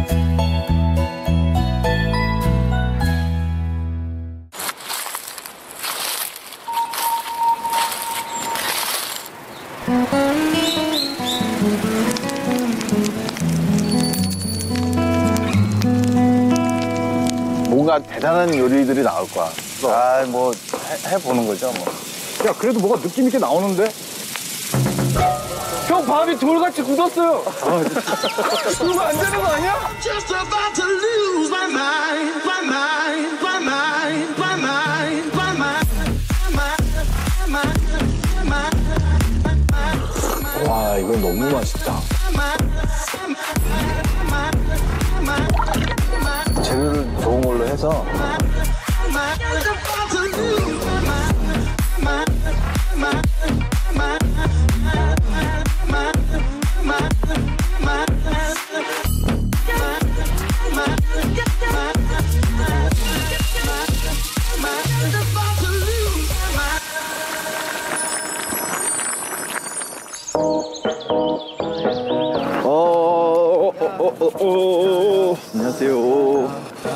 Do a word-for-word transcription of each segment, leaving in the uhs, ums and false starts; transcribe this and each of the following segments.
뭔가 대단한 요리들이 나올 거야. 아, 뭐 해, 해보는 거죠, 뭐. 야, 그래도 뭐가 느낌 있게 나오는데? 형, 밥이 돌같이 굳었어요. 그러면 안 되는 거 아니야? Just about to lose my mind, my mind, my mind, my mind, my mind, my mind, my mind. 와, 이건 너무 맛있다. 재료를 좋은 걸로 해서. 어, 어, 어, 어, 어. 안녕하세요.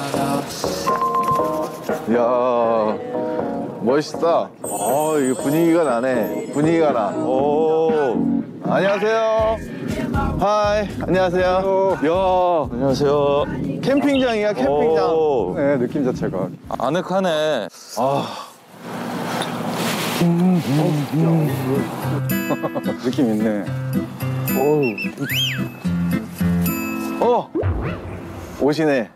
이야, 멋있다. 어, 이 분위기가 나네. 분위기가 나. 오, 안녕하세요. 하이, 안녕하세요. 이야, 안녕하세요. 캠핑장이야, 캠핑장. 오. 네, 느낌 자체가. 아늑하네. 아, 음, 음, 음. 느낌 있네. 오. 어, 오시네.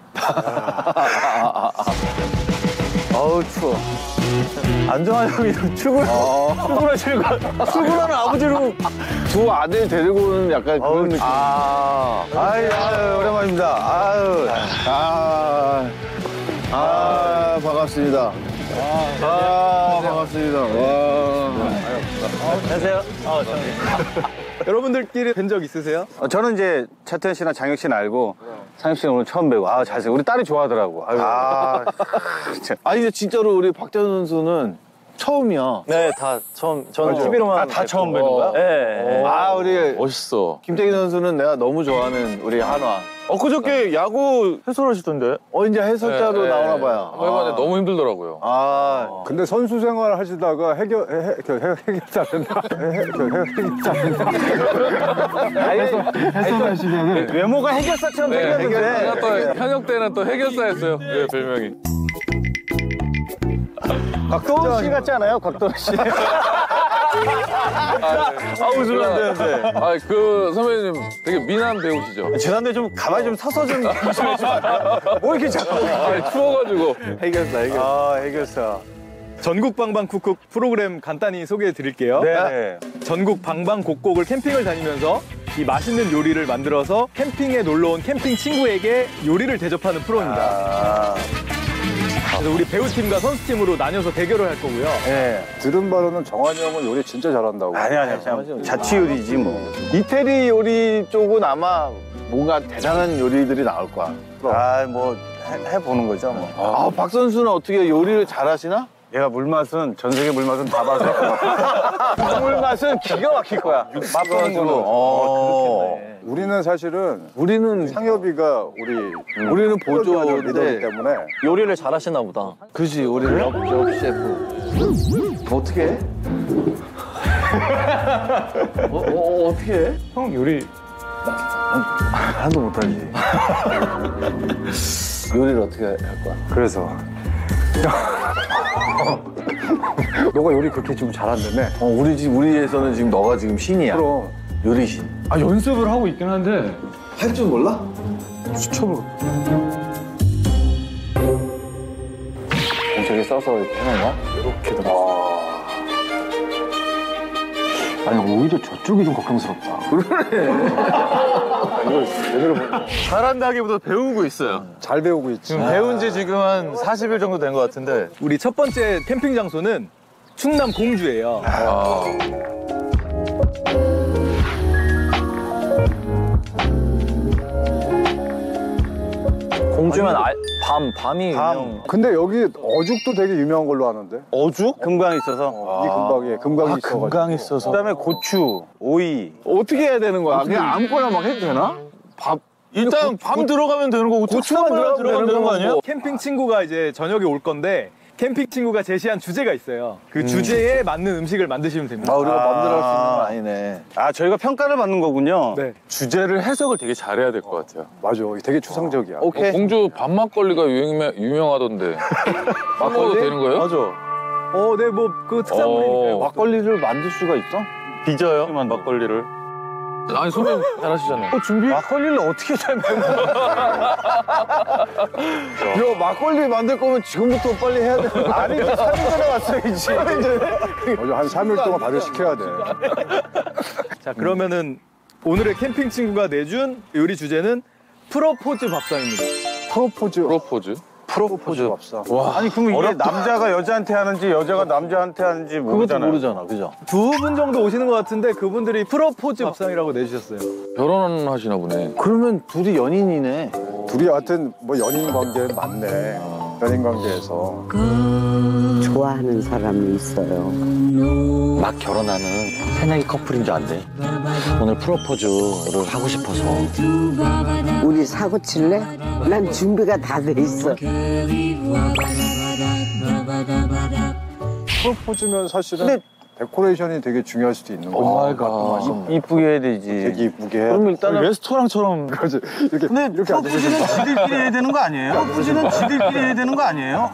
어우, 추워. 안정환 형이 출근, 출근하시는 거, 출근하는 아버지로 두 아들 데리고 오는 약간 그런 느낌. 아, 아유, 아유, 오랜만입니다. 아유, 아, 아, 반갑습니다. 아, 반갑습니다. 와. 안녕하세요. 아, 여러분들끼리 뵌 적 있으세요? 어, 저는 이제 차태현 씨나 장혁 씨는 알고 상혁 씨는 오늘 처음 뵈고 아 잘생 우리 딸이 좋아하더라고. 아유. 아, 아니 근데 진짜로 우리 박태현 선수는 처음이야. 네, 다 처음. 저는 맞아요. 티비로만. 아, 다 처음 뵈는 거야? 네. 네. 아 우리 멋있어. 김태균 선수는 내가 너무 좋아하는 우리 한화. 엊그저께 야구 해설하시던데? 어 이제 해설자로 네, 나오나 네. 봐요. 한번 해봤는데 너무 힘들더라고요. 아, 근데 선수 생활 하시다가 해결, 해, 그 해, 해결사된다. 해, 그 해결사된다. 해설하시면은. 외모가 해결사처럼 네, 생겼는데. 제가 또 현역 때는 또 해결사였어요. 네, 별명이. 곽도원 씨 같지 않아요? 곽도원 씨. 아, 웃으면 안 되는데. 아, 그 선배님 되게 미남 배우시죠? 죄송한데 좀 가만히 좀 서서 좀 조심해 주세요. 뭐 이렇게 자꾸. 아, 추워가지고. 해결사, 해결사. 아, 해결사. 전국 방방쿡쿡 프로그램 간단히 소개해 드릴게요. 네. 전국 방방곡곡을 캠핑을 다니면서 이 맛있는 요리를 만들어서 캠핑에 놀러 온 캠핑 친구에게 요리를 대접하는 프로입니다. 아. 그래서 우리 배우팀과 선수팀으로 나뉘어서 대결을 할 거고요. 네. 들은 바로는 정환이 형은 요리 진짜 잘한다고. 아니, 아니, 그냥 자취 요리지, 뭐. 이태리 요리 쪽은 아마 뭔가 대단한 요리들이 나올 거야. 아, 뭐, 해, 해보는 거죠, 뭐. 아, 박 선수는 어떻게 요리를 잘하시나? 얘가 물맛은 전 세계 물맛은 다 봐서 물맛은 기가 막힐 거야. 맛보는 거는. 어, 우리는 사실은 우리는 상엽이가 우리 우리는 리더기 보조인데 때문에 요리를 잘하시나 보다. 그지 우리는 옆, 옆 셰프. 어떻게 해? 어, 어, 어떻게 해? 형 요리 하나도 못하지. 요리를 어떻게 할 거야? 그래서 너가 요리 그렇게 좀 잘한다며? 어, 우리 집 우리에서는 지금 너가 지금 신이야. 그럼 요리신. 아 연습을 하고 있긴 한데 할 줄 몰라? 수첩을 저기 써서 이렇게 해놓은 거야? 이렇게 들어. 아니 오히려 저쪽이 좀 걱정스럽다. 이걸 제대로 잘한다기보다 배우고 있어요. 잘 배우고 있지. 지금 배운 지 지금 한 사십 일 정도 된 것 같은데. 우리 첫 번째 캠핑 장소는 충남 공주예요. 아. 공주면 알, 밤, 밤이 유명. 근데 여기 어죽도 되게 유명한 걸로 아는데. 어죽? 금강이 있어서. 이 금방에 금강이 아, 있어가지고. 금강이 있어서. 그다음에 고추, 오이. 어떻게 해야 되는 거야? 그냥 아무거나 막 해도 되나? 밥 일단 밤 들어가면 되는 거고 고추만 들어가면 들어가면 되는 거 아니에요? 캠핑 친구가 이제 저녁에 올 건데 캠핑 친구가 제시한 주제가 있어요. 그 주제에 맞는 음식을 만드시면 됩니다. 아, 우리가 마음대로 할 수 있는 건 아. 아니네. 아, 저희가 평가를 받는 거군요. 네. 주제를 해석을 되게 잘해야 될 것 같아요. 맞아. 되게 추상적이야. 오케이. 어, 공주 밥막걸리가 유명, 유명하던데 막걸리 되는 거예요? 맞아. 어, 네, 뭐 그 특산물이니까요. 어. 막걸리를 만들 수가 있어? 빚어요, 막걸리를. 아니 선배님 잘하시잖아요. 어, 준비? 막걸리를 어떻게 잘 만들어? 야, 막걸리 만들 거면 지금부터 빨리 해야 돼. 아니, 삼 일 전에 왔어야지. 삼 일 전에. 맞아. 한 삼 일 동안 발효 시켜야 돼. 자, 그러면은 오늘의 캠핑 친구가 내준 요리 주제는 프로포즈 밥상입니다. 프로포즈. 프로포즈. 프로포즈. 밥상. 아니, 그러면 이게 남자가 여자한테 하는지 여자가 남자한테 하는지 그것도 모르잖아요. 모르잖아, 그죠? 두 분 정도 오시는 것 같은데 그분들이 프로포즈 밥상이라고 내주셨어요. 결혼하시나 보네. 그러면 둘이 연인이네. 둘이 하여튼 뭐 연인 관계 맞네. 연인 관계에서. 좋아하는 사람이 있어요. 막 결혼하는 새내기 커플인 줄 안돼. 오늘 프로포즈를 하고 싶어서. 우리 사고 칠래? 난 준비가 다 돼 있어. 프로포즈면 사실은 근데- 데코레이션이 되게 중요할 수도 있는 거지. 오 마이 갓. 이쁘게 해야 되지. 되게 이쁘게 해야 그럼 돼. 일단은 레스토랑처럼. 그렇지. 이렇게, 근데 이렇게 앉아서. 프로포즈는 지들끼리 해야 되는 거 아니에요? 프로포즈는 지들끼리 해야 되는 거 아니에요?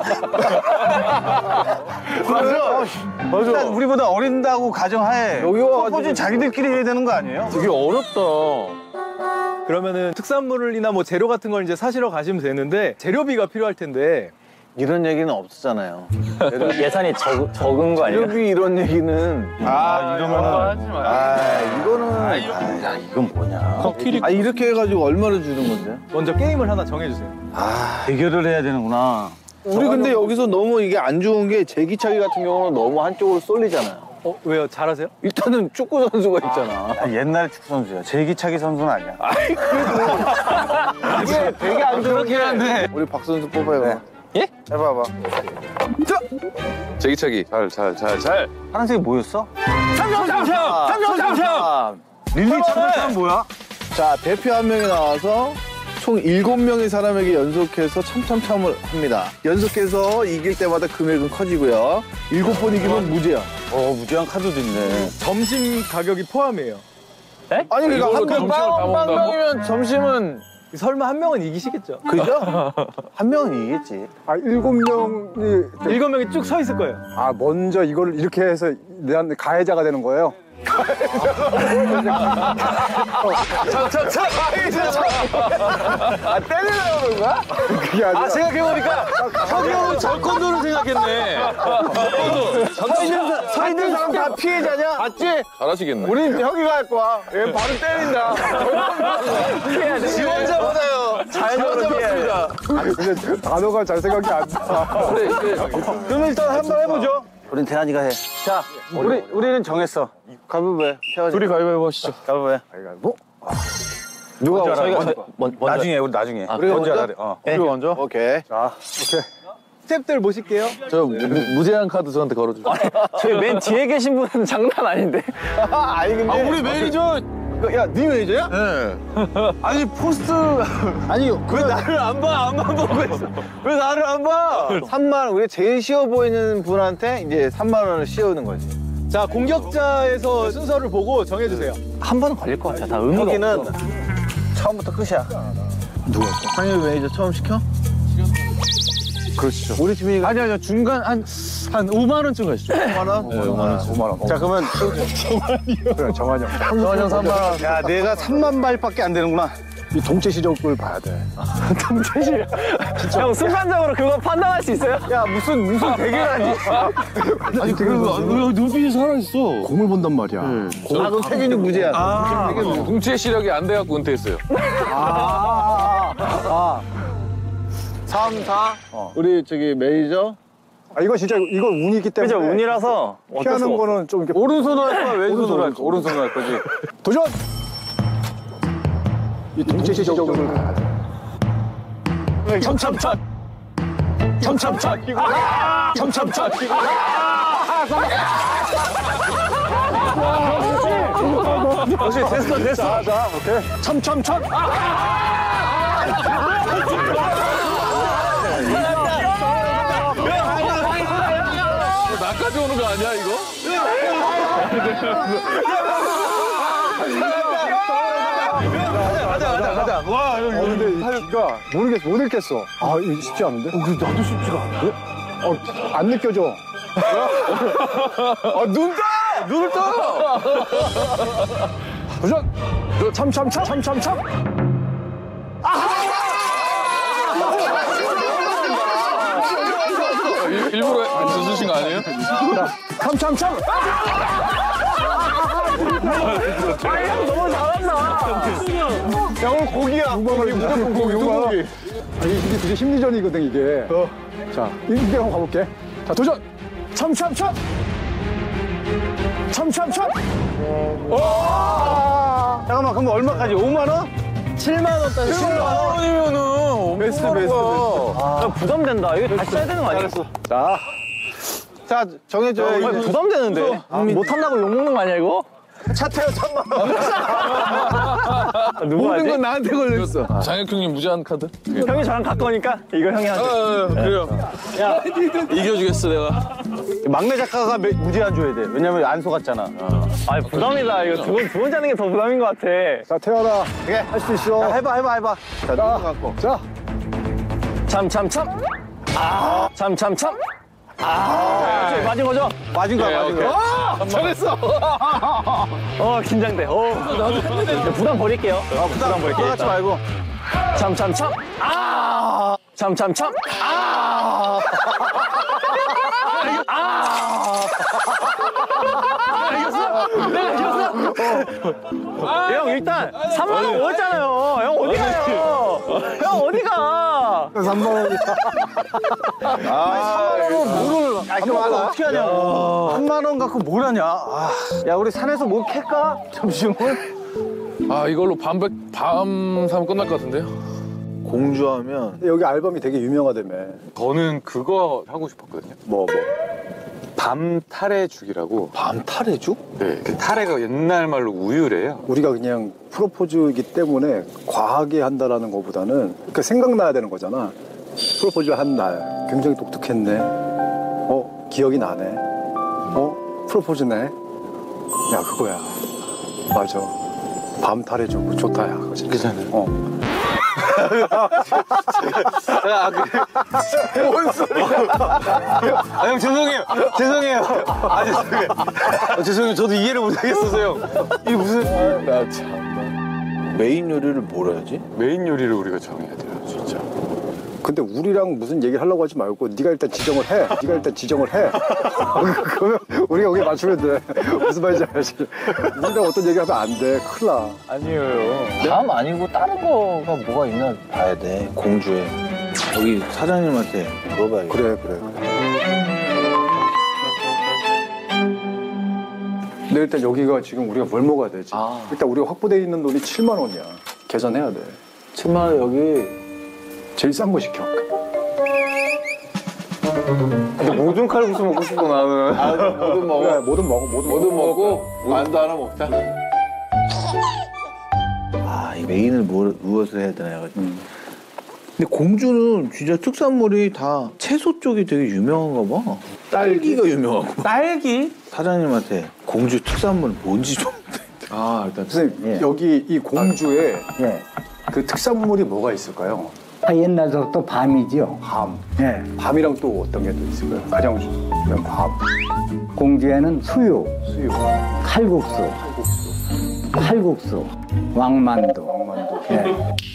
맞아. 맞아. 일단 우리보다 어린다고 가정하에 여기 와가지고- 프로포즈는 자기들끼리 해야 되는 거 아니에요? 되게 어렵다. 그러면은 특산물이나 뭐 재료 같은 걸 이제 사시러 가시면 되는데 재료비가 필요할 텐데 이런 얘기는 없었잖아요. 예산이 적, 적은 거 아니에요? 여기 이런 얘기는. 아, 이러면은. 하지 마. 아, 이거는. 아, 이건 뭐냐. 커피리. 아, 이렇게 해가지고 얼마를 주는 건데? 먼저 게임을 하나 정해주세요. 대결을 해야 되는구나. 우리 근데 여기서 너무 이게 안 좋은 게 제기차기 같은 경우는 너무 한쪽으로 쏠리잖아요. 어, 왜요? 잘하세요? 일단은 축구 선수가 있잖아. 아, 옛날 축구 선수야. 제기차기 선수는 아니야. 이게 되게 안 좋은 그렇긴 게. 한데. 우리 박선수 뽑아요. 예? 해봐봐. 제기차기. 잘, 잘, 잘, 잘. 파란색이 뭐였어? 삼점삼점! 삼점삼점! 릴리 참참 뭐야? 자, 대표 한 명이 나와서 총 일곱 명의 사람에게 연속해서 참참참을 합니다. 연속해서 이길 때마다 금액은 커지고요. 일곱 번 이기면 무제한. 어, 무제한 카드도 있네. 점심 가격이 포함이에요. 아니, 그러니까 이걸로 한 명 점심을 다 빵, 먹는다고? 빵명이면 점심은 설마 한 명은 이기시겠죠? 그죠? 한 명은 이기겠지. 아, 일곱 명이. 일곱 명이 쭉 서 있을 거예요. 아, 먼저 이걸 이렇게 해서 내한테 가해자가 되는 거예요? 아, 때리려고 그런 거야? 그게 아니라. 아, 생각해보니까 형이 형은 절권도를 생각했네. 서 있는, 서 있는 사람 다 피해자냐? 맞지? 잘하시겠네. 우린 혁이가 할 거야. 얘 바로 때린다. 지원자보다요. 잘 잡았습니다. 아니, 근데 단어가 잘 생각이 안 나. 그럼 일단 한번 해보죠. 우린 대한이가 해. 자, 우리, 우리는 정했어. 가위바위보 해. 둘이 가위바위보 하시죠. 가봐봐요. 뭐? 누가 저희가 먼저, 저희- 먼- 먼저 나중에, 우리 나중에. 아, 우리가 먼저 먼저? 하래. 어. 우리 먼저. 오케이. 자, 오케이. 스텝들 모실게요. 저 무, 무제한 카드 저한테 걸어주세요. 저희 맨 뒤에 계신 분은 장난 아닌데. 아니, 근데. 우리 매니저. 야, 네 매니저야? 네. 아니, 포스트. 아니, 왜 나를 안 봐? 안만 보고 있어. 왜 나를 안 봐? 삼만 원, 우리 제일 쉬워 보이는 분한테 이제 삼만 원을 씌우는 거지. 자, 공격자에서 순서를 보고 정해주세요. 한 번은 걸릴 것 같아. 다 의미가 여기는 없어. 처음부터 끝이야. 누가? 상일 매니저 처음 시켜? 그렇죠. 우리 팀이 아니, 아니요. 중간 한, 한 오만 원쯤 가시죠. 오만 원? 네, 오만 원. 오만 원. 자, 그러면. 그래, 정한이 형. 정한 형 삼만 원. 야, 내가 삼만 발밖에 안 되는구나. 이 동체 시적을 봐야 돼. 형 순간적으로 그거 판단할 수 있어요? 야, 무슨, 무슨 대결하니? 아니, 그래도 눈빛이 살아있어. 공을 본단 말이야. 아, 그럼 태균이 무제한. 아, 궁치의 시력이 안 돼갖고 은퇴했어요. 아, 아. 삼, 사. 우리 저기 매니저. 아, 이거 진짜, 이거 운이기 때문에. 그죠, 운이라서 어쩔 수가 피하는 없어. 거는 좀 이렇게. 오른손으로 할 거야, 왼손으로 오른손으로 할 거야? 오른손으로 할 거지. 도전! 이 동체 시적을 봐야 돼. 참참참. 참참참. 참참참. 역시 됐어, 됐어. 자, 자, 오케이. 참참참. 가져오는 거 아니야 이거? 가자 가자 가자. 와 여기 어, 근데 이 기가 모르겠어, 못 읽겠어. 아, 이거 쉽지 않은데? 어, 그 나도 쉽지가 않은데? 어, 안 느껴져. 아 눈 떠! 눈을 떠! 도전! 참, 참, 참, 참, 참, 참! 일, 일부러 주신 거 아니에요? 참, 참, 참! 너무 잘한다. 야 오늘 고기야. 고기 무조건 고기. 고기. 아, 이게, 이게 되게 심리전이거든, 이게. 어. 자, 이게 한번 가볼게. 자, 도전! 참, 참, 참! 참, 참, 참! 잠깐만 그럼 얼마까지? 오만 원? 칠만 원짜리 칠만 원. 원이면은 베스트 베스트. 아, 부담된다. 이거 다시 써야 되는 거 아니야? 자, 자 정해줘. 아, 부담되는데. 못한다고 욕먹는 거 아니야, 이거? 차 태워 천만 원. 누구 모든 하지? 건 나한테 걸렸어. 장혁 형님 무제한 카드? 형이 저랑 가까우니까 이거 형이 하자. 아, 그래요. 야, 이겨주겠어 내가. 막내 작가가 매- 무제한 줘야 돼. 왜냐면 안 속았잖아. 아, 부담이다. 이거 두 번, 두 번 자는 게 더 부담인 것 같아. 자, 태연아. 그래. 할 수 있어. 자, 해봐 해봐 해봐. 자, 자, 눈 감고. 자, 참, 참, 참. 아, 참, 참, 참. 아, 그치, 맞은 거죠? 맞은 거야 맞은 오케이. 거야. 아, 잘했어. 어, 긴장돼. 어. 부담 버릴게요. 아, 부담 버릴게. 하지 말고. 참, 참, 참. 아! 참, 참, 참. 아! 아! 이겼어? 내가 이겼어? 형, 일단 삼만 원 모았잖아요. 형, 어디 가요? 형, 어디 가? 삼만 원. 아, 뭐를 깔끔하다. 어떻게 하냐고. 삼만 원 갖고 뭘 하냐. 아, 야 우리 산에서 뭐 캘까? 점심을? 아 이걸로 밤백 밤 사면 끝날 것 같은데요? 공주하면 여기 앨범이 되게 유명하다며. 저는 그거 하고 싶었거든요. 뭐, 뭐. 밤 타래죽이라고. 밤 탈해죽? 네. 그 타래가 옛날 말로 우유래요. 우리가 그냥 프로포즈이기 때문에 과하게 한다라는 것보다는 그러니까 생각나야 되는 거잖아. 프로포즈 한 날 굉장히 독특했네. 어, 기억이 나네. 어, 프로포즈네. 야, 그거야. 맞아. 밤 탈해주고 좋다, 야. 그거 진짜. 그잖아요. 어. 아, 그래. 뭔 소리야. 아, 형, 죄송해요. 죄송해요. 아, 죄송해요. 아, 죄송해요. 저도 이해를 못하겠어서, 형. 이게 무슨. 나 참. 메인 요리를 뭘 해야지? 메인 요리를 우리가 정해야 돼요, 진짜. 근데 우리랑 무슨 얘기를 하려고 하지 말고 네가 일단 지정을 해. 네가 일단 지정을 해. 그러면 우리가 거기에 맞추면 돼. 무슨 말인지 알지? 우리랑 어떤 얘기하면 안 돼. 큰일 나. 아니에요. 밤 아니고 다른 거가 뭐가 있나 봐야 돼. 공주에. 여기 사장님한테 물어봐야겠다. 그래, 그래, 그래. 근데 일단 여기가 지금 우리가 뭘 먹어야 되지? 아. 일단 우리가 확보돼 있는 돈이 칠만 원이야. 계산해야 돼. 칠만 원 여기. 제일 싼 거 시켜. 근데 모든 칼국수 먹고 싶어, 나는. 아, 뭐든 먹어. 그래, 뭐든 먹어, 뭐든, 뭐든 먹고 만두 하나 먹자. 아, 이 메인을 뭘, 무엇을 해야 되나 해가지고. 음. 근데 공주는 진짜 특산물이 다 채소 쪽이 되게 유명한가 봐. 딸기가 유명하고. 딸기? 사장님한테 공주 특산물 뭔지 좀. 아, 일단. 선생님, 예. 여기 이 공주에 예. 그 특산물이 뭐가 있을까요? 아, 옛날부터 밤이죠. 밤. 예. 밤이랑 또 어떤 게 또 있을까요? 가장 그냥 밤. 공주에는 수육, 수육, 칼국수, 칼국수, 왕만두, 왕만두, 예.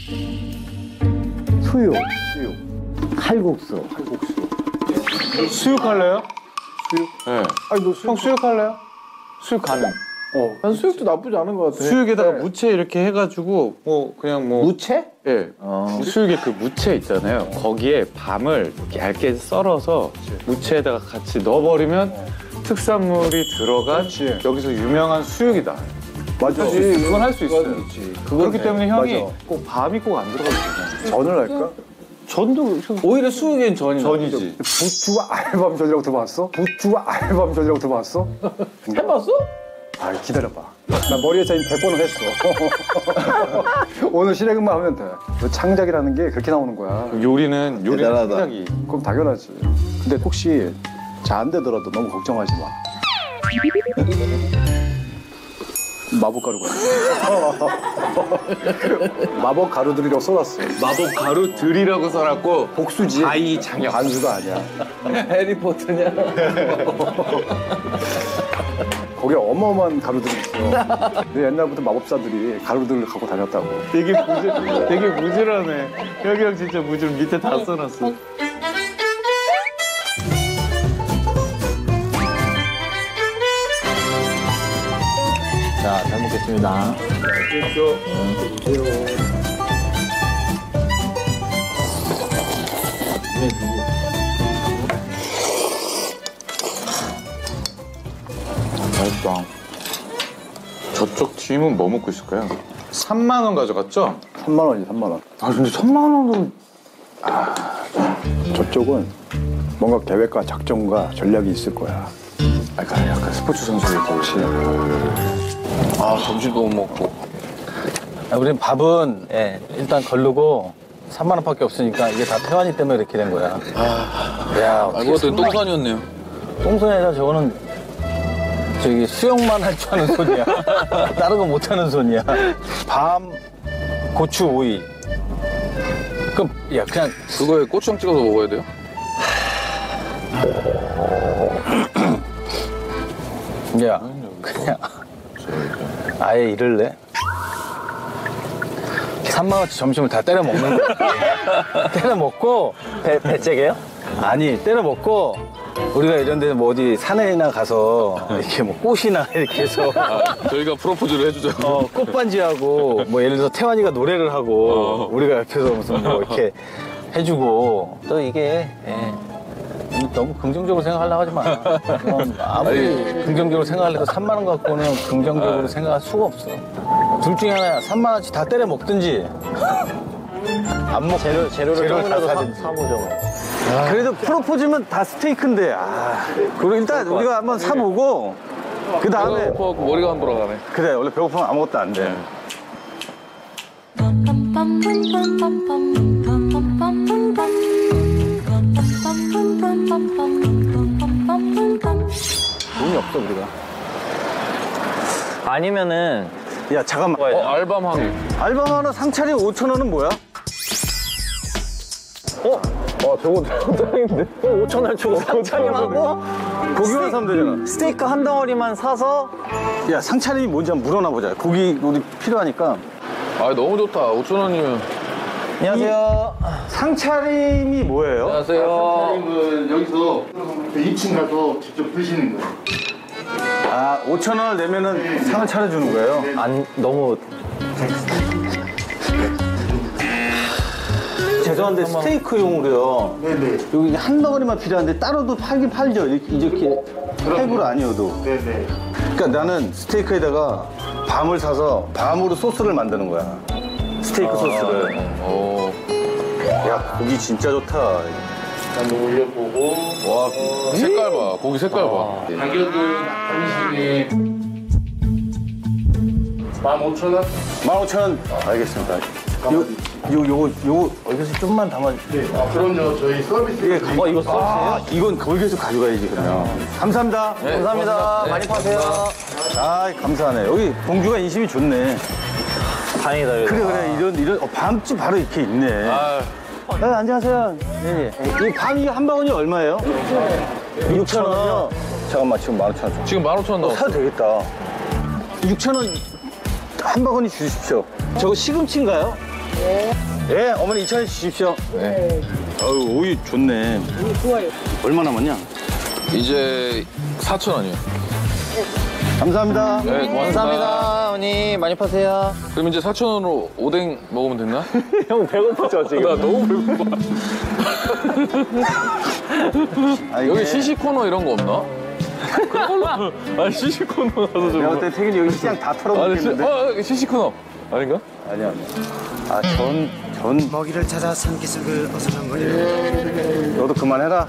수육, 수육, 칼국수. 칼국수. 수육할래요? 수육? 네. 아니, 너 수육, 형, 수육할래요? 수육 가능. 어. 난 수육도 나쁘지 않은 것 같아. 수육에다가 무채 이렇게 해가지고, 뭐, 그냥 뭐. 무채? 예. 어. 수육에 그 무채 있잖아요. 거기에 밤을 이렇게 얇게 썰어서 무채에다가 같이 넣어버리면 특산물이 들어간 그렇지. 여기서 유명한 수육이다. 맞아. 그건 할 수 있어요. 그렇지. 그렇기 때문에 형이 맞아. 꼭 밤이 꼭 안 들어가도 되잖아요. 전을 할까? 전도 오히려 수육엔 전이 전이지. 부추와 알밤 전이라고 들어봤어? 부추와 알밤 전이라고 들어봤어? 해봤어? 아, 기다려봐. 나 머리에 쌓인 백 번은 했어. 오늘 실행만 하면 돼. 너 창작이라는 게 그렇게 나오는 거야. 요리는 요리는 대단하다. 창작이. 그럼 당연하지. 근데 혹시 잘 안 되더라도 너무 걱정하지 마. 마법 가루가. 마법 가루들이라고 써놨어. 마법 가루들이라고 써놨고 복수지. 아이 장혁. 반수가 아니야. 해리포터냐? 거기에 어마어마한 가루들이 있어. 근데 옛날부터 마법사들이 가루들을 갖고 다녔다고. 되게 무질, 되게 무질하네. 여기 형 진짜 무질 밑에 다 써놨어. 자, 잘 먹겠습니다. 맛있다. 저쪽 팀은 뭐 먹고 있을까요? 삼만 원 가져갔죠? 삼만 원이지, 삼만 원. 아 근데 삼만 원은 저쪽은 뭔가 계획과 작전과 전략이 있을 거야. 약간 약간 스포츠 선수들 그렇지. 아 점심도 못 먹고. 아, 우린 밥은 예, 일단 걸르고 삼만 원밖에 없으니까 이게 다 태환이 때문에 이렇게 된 거야. 아, 야, 알고 봤더니 똥산이었네요. 똥손이 아니라 저거는 저기 수영만 할 줄 아는 손이야. 다른 거 못 하는 손이야. 밤, 고추, 오이. 그럼 야 그냥 그거에 고추장 찍어서 먹어야 돼요? 야 그냥 아예 이럴래? 삼만 원치 점심을 다 때려 먹는 거야. 때려 먹고 배 배째게요? 아니 때려 먹고 우리가 이런 데 뭐 어디 산에나 가서 이렇게 뭐 꽃이나 이렇게 해서 아, 저희가 프로포즈를 해주죠. 어, 꽃반지하고 뭐 예를 들어서 태환이가 노래를 하고 어. 우리가 옆에서 무슨 뭐 이렇게 해주고 또 이게 예. 너무 긍정적으로 생각하려고 하지 마. 그럼 아무리 긍정적으로 생각하려도 삼만 원 갖고는 긍정적으로 생각할 수가 없어. 둘 중에 하나야. 삼만 원치 다 때려 먹든지 안 먹고 재료, 재료를 조금이라도 사보죠. 그래도 프로포즈면 다 스테이크인데. 아. 그리고 일단 우리가 한번 사보고 그 다음에 배고파갖고 머리가 안 돌아가네. 그래 원래 배고프면 아무것도 안 돼. 돈이 없어 우리가. 아니면은 야 잠깐만. 어 알밤 하기. 알밤 하나 상차림 오천 원은 뭐야? 어? 어 저거 짱인데? 오천 원 주고 상차림하고 고기만 사면 되잖아. 스테이크 한 덩어리만 사서 야 상차림이 뭔지 한번 물어나 보자. 고기 우리 필요하니까. 아 너무 좋다. 오천 원이면. 안녕하세요. 상차림이 뭐예요? 안녕하세요. 선생님은 여기서 이 층 가서 직접 드시는 거예요. 아 오천 원을 내면은 상을 차려주는 거예요? 안 너무 죄송한데 스테이크용으로요. 네네. 여기 한 덩어리만 필요한데 따로도 팔긴 팔죠. 이렇게, 이렇게 팩으로 아니어도. 네네. 그러니까 나는 스테이크에다가 밤을 사서 밤으로 소스를 만드는 거야. 스테이크 소스를. 어. 야 고기 진짜 좋다. 한번 올려보고. 와 색깔 봐. 고기 색깔 봐. 가격은 한식에 만 오천 원? 만 오천 원. 알겠습니다. 요, 요, 요거, 요거, 여기서 좀만 담아. 네. 아, 그럼요. 저희 서비스. 예, 어, 이거 서비스예요? 아, 이건 거기에서 가져가야지, 그러면. 감사합니다. 네, 감사합니다. 고맙습니다. 많이 네, 파세요. 아, 감사하네. 여기 봉주가 인심이 좋네. 다행이다. 그래, 그래. 이런, 이런, 어, 밤집 바로 이렇게 있네. 아. 네, 안녕하세요. 예, 예. 이 밤 이게 한 바구니 얼마예요? 육천 원이요? 잠깐만, 지금 만 오천 원 줘. 지금 만 오천 원 어, 나왔어. 사도 되겠다. 육천 원 한 바구니 주십시오. 저거 시금치인가요? 네. 예, 어머니 이천 원 주십시오. 네. 어우, 오이 좋네. 오이 좋아요. 얼마 남았냐? 이제 사천 원이요. 감사합니다. 네, 고맙습니다. 감사합니다, 어머니. 많이 파세요. 그럼 이제 사천 원으로 오뎅 먹으면 됐나? 형 배고프죠, 지금? 나 너무 배고파. 아, 이게... 여기 시시 코너 이런 거 없나? 아 시시 코너 가서 좀. 내가 그때 태균이 여기 시장 다 털어놓겠는데? 아, 시, 어, 시시 코너 아닌가? 아니야. 아, 전, 전. 먹이를 찾아 산기슭을 어슬렁거리는 너도 그만해라.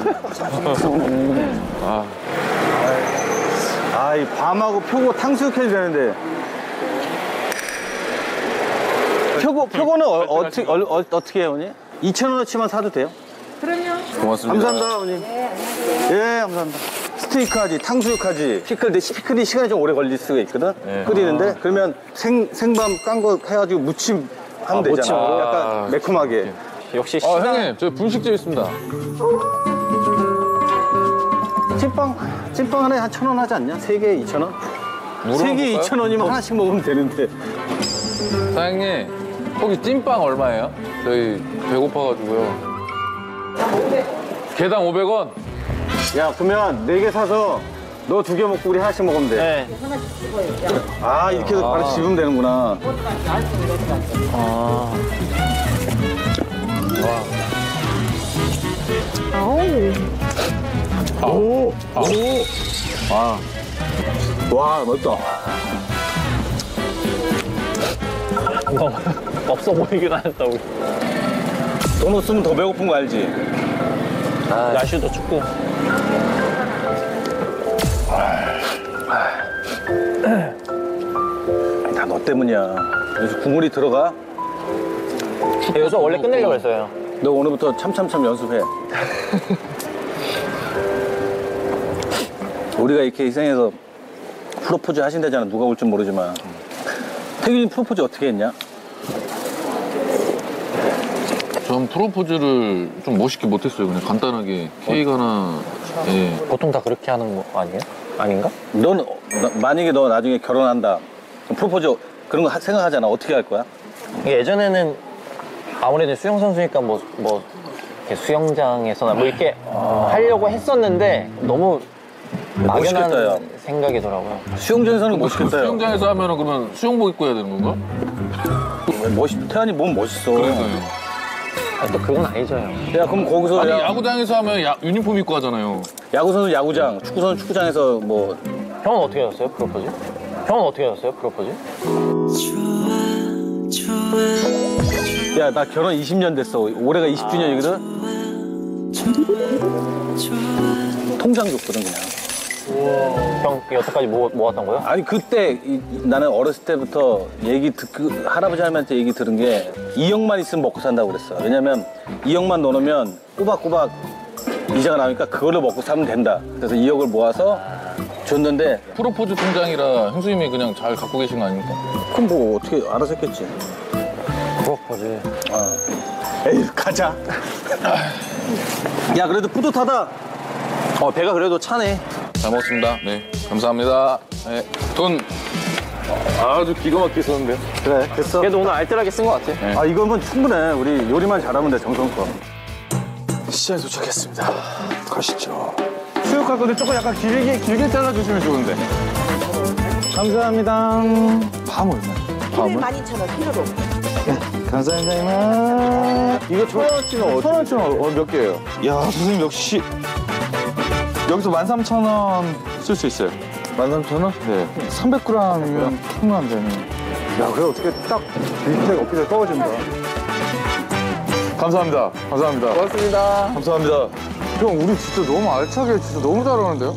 아. 아, 이 밤하고 표고 탕수육 해도 되는데. 표고, 표고는 어, 어떻게, 어, 어, 어떻게 해요, 어머니? 이천 원어치만 사도 돼요? 고맙습니다. 감사합니다, 어머니. 네, 안녕하세요. 예, 감사합니다. 스테이크 하지, 탕수육 하지, 피클, 내 피클이 시간이 좀 오래 걸릴 수가 있거든? 네. 끓이는데? 그러면 생, 생밤 깐 거 해가지고 무침 하면 아, 되잖아. 무침으로? 약간 아, 매콤하게. 역시 아, 시간. 형님, 저 분식집 있습니다. 찐빵, 찐빵 하나에 한 천 원 하지 않냐? 세 개에 이천 원? 물어볼까요? 세 개에 이천 원이면 하나씩 먹으면 되는데. 사장님, 혹시 찐빵 얼마예요? 저희 배고파가지고요. 개당 오백 원? 야, 그러면 네 개 사서 너 두 개 먹고 우리 하나씩 먹으면 돼. 네. 아, 이렇게 해서 바로 집으면 되는구나. 아. 와. 오. 오. 와. 와, 멋있다. 없어 보이긴 하겠다, 우리. 돈 없으면 더 배고픈 거 알지? 아, 날씨도 춥고. 다 너 때문이야. 여기서 국물이 들어가? 여기서 원래 끝내려고 했어요. 너 오늘부터 참참참 연습해. 우리가 이렇게 희생해서 프로포즈 하신다잖아. 누가 올지 모르지만. 태균이 프로포즈 어떻게 했냐? 전 프로포즈를 좀 멋있게 못했어요. 그냥 간단하게 케이크 하나. 예. 보통 다 그렇게 하는 거 아니에요? 아닌가? 넌 나- 만약에 너 나중에 결혼한다. 그럼 프로포즈 그런 거 하- 생각하잖아. 어떻게 할 거야? 예전에는 아무래도 수영 선수니까 뭐, 뭐 이렇게 수영장에서나 뭐 이렇게 하려고 했었는데 너무 멋있겠다, 야. 막연한 생각이더라고요. 수영장에서는 멋있겠다. 요 수영장에서 하면은 그러면 수영복 입고 해야 되는 건가? 멋있, 태안이 몸 멋있어. 그래서요. 아니, 또 그건 아니죠. 형. 야, 그럼 거기서 아니, 야, 야구장에서 하면 야, 유니폼 입고 하잖아요. 야구 선수 야구장, 축구 선수 축구장에서 뭐 형은 어떻게 하셨어요, 프로포즈? 형은 어떻게 하셨어요, 프로포즈? 야, 나 결혼 이십 년 됐어. 올해가 이십 주년이거든? 통장 줬거든, 그냥. 형 여태까지 모, 모았던 거요? 아니, 그때 이- 나는 어렸을 때부터 얘기 듣, 그 할아버지 할머니한테 얘기 들은 게 이억만 있으면 먹고 산다고 그랬어. 왜냐면 이억만 넣어놓으면 꼬박꼬박 이자가 나오니까 그걸로 먹고 사면 된다. 그래서 이억을 모아서 줬는데 프로포즈 통장이라 형수님이 그냥 잘 갖고 계신 거 아닙니까? 그럼 뭐 어떻게 알아서 했겠지. 프로포즈. 어. 에이, 가자. 야, 그래도 뿌듯하다. 어, 배가 그래도 차네. 잘 먹었습니다. 네, 감사합니다. 네, 돈 아주 기가 막히게 썼는데요. 그래, 됐어. 그래도 오늘 알뜰하게 쓴 것 같아. 네. 아, 이거면 충분해. 우리 요리만 잘하면 돼, 정성껏. 시장에 도착했습니다. 가시죠. 수육할 건데 조금 약간 길게 길게 잘라주시면 좋은데. 감사합니다. 밤 얼마야? 키로에 만 이천 원, 키로로. 감사합니다. 이거 천 원어치는 어떻게? 천 원짜리 어, 몇 개예요? 야, 선생님 역시 여기서 만 삼천 원 쓸 수 있어요. 만 삼천 원? 네. 삼백 그램이면 통만 되네. 야, 그래 어떻게 딱 밑에 어깨에 떨어진다. 감사합니다. 감사합니다. 고맙습니다. 감사합니다. 형, 우리 진짜 너무 알차게 진짜 너무 잘하는데요?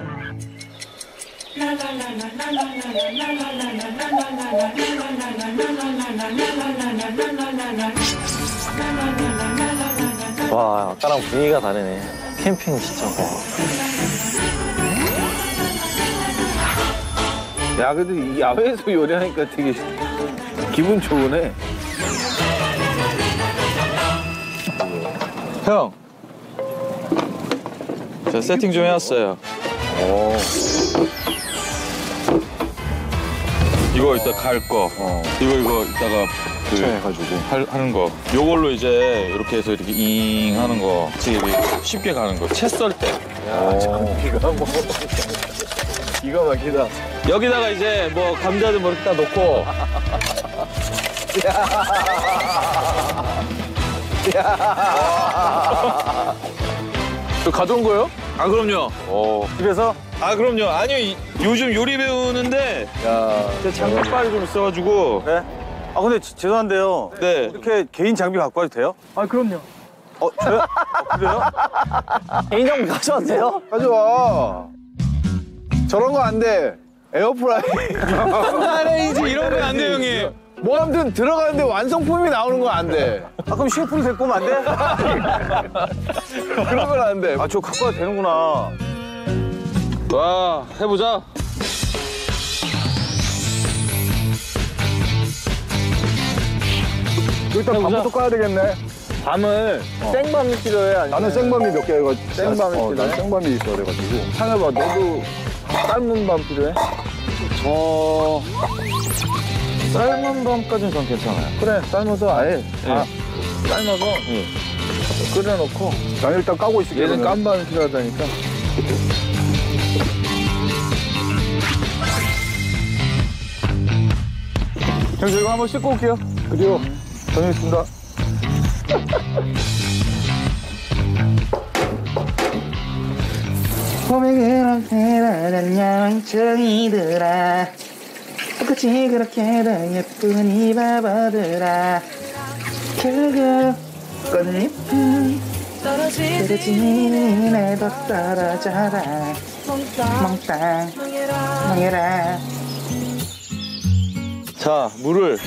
와, 아까랑 분위기가 다르네. 캠핑 진짜. 야, 그래도 이 야외에서 요리하니까 되게 기분 좋으네. 형. 저 세팅 좀 해왔어요. 오. 이거 이따 갈 거. 어. 이거 이거 이따가 그 해가지고. 할, 하는 거. 요걸로 이제 이렇게 해서 이렇게 잉 하는 거. 되게 쉽게 가는 거. 채 썰 때. 야, 참 기가 뭐 기가 막히다. 여기다가 이제 뭐 감자들 뭐 이렇게 다 넣고. 저 가져온 거예요? 아, 그럼요. 오. 집에서? 아, 그럼요. 아니요, 이- 요즘 요리 배우는데 야. 제 장비빨이 좀 있어가지고. 네? 아, 근데 지- 죄송한데요. 네. 이렇게 개인 장비 갖고 와도 돼요? 아, 그럼요. 어, 저요? 어, 그래요? 개인 장비 가져와도 돼요? 가져와. 저런 거 안 돼. 에어프라이. 아레이지 이런 건 안 돼요, 형님. 뭐 아무튼 들어가는데 완성품이 나오는 건 안 돼. 아, 그럼 셰프로 데리고 오면 안 돼? 그런 건 안 돼. 아, 저 갖고 와도 되는구나. 와, 해보자. 일단 밤부터 까야 되겠네. 밤을 생밤이 필요해? 아니면 나는 생밤이 몇 개가 생밤이 어, 필요해? 난 생밤이 있어야 돼가지고. 상해봐, 너도 삶은 밤 필요해? 어, 삶은 밤까지는 전 괜찮아요. 그래, 삶아서 아예 다 삶아서 끓여놓고. 난 일단 까고 있을게. 얘는 그러면. 깐밤이 필요하다니까. 형, 저 이거 한번 씻고 올게요. 그래요. 다녀오겠습니다. 고백을 해라는 양청이들아 똑같이 그렇게도 예쁜 이 바보들아 결국 꽃잎은 떨어지는 애도 떨어져라 몽땅 망해라. 자, 물을.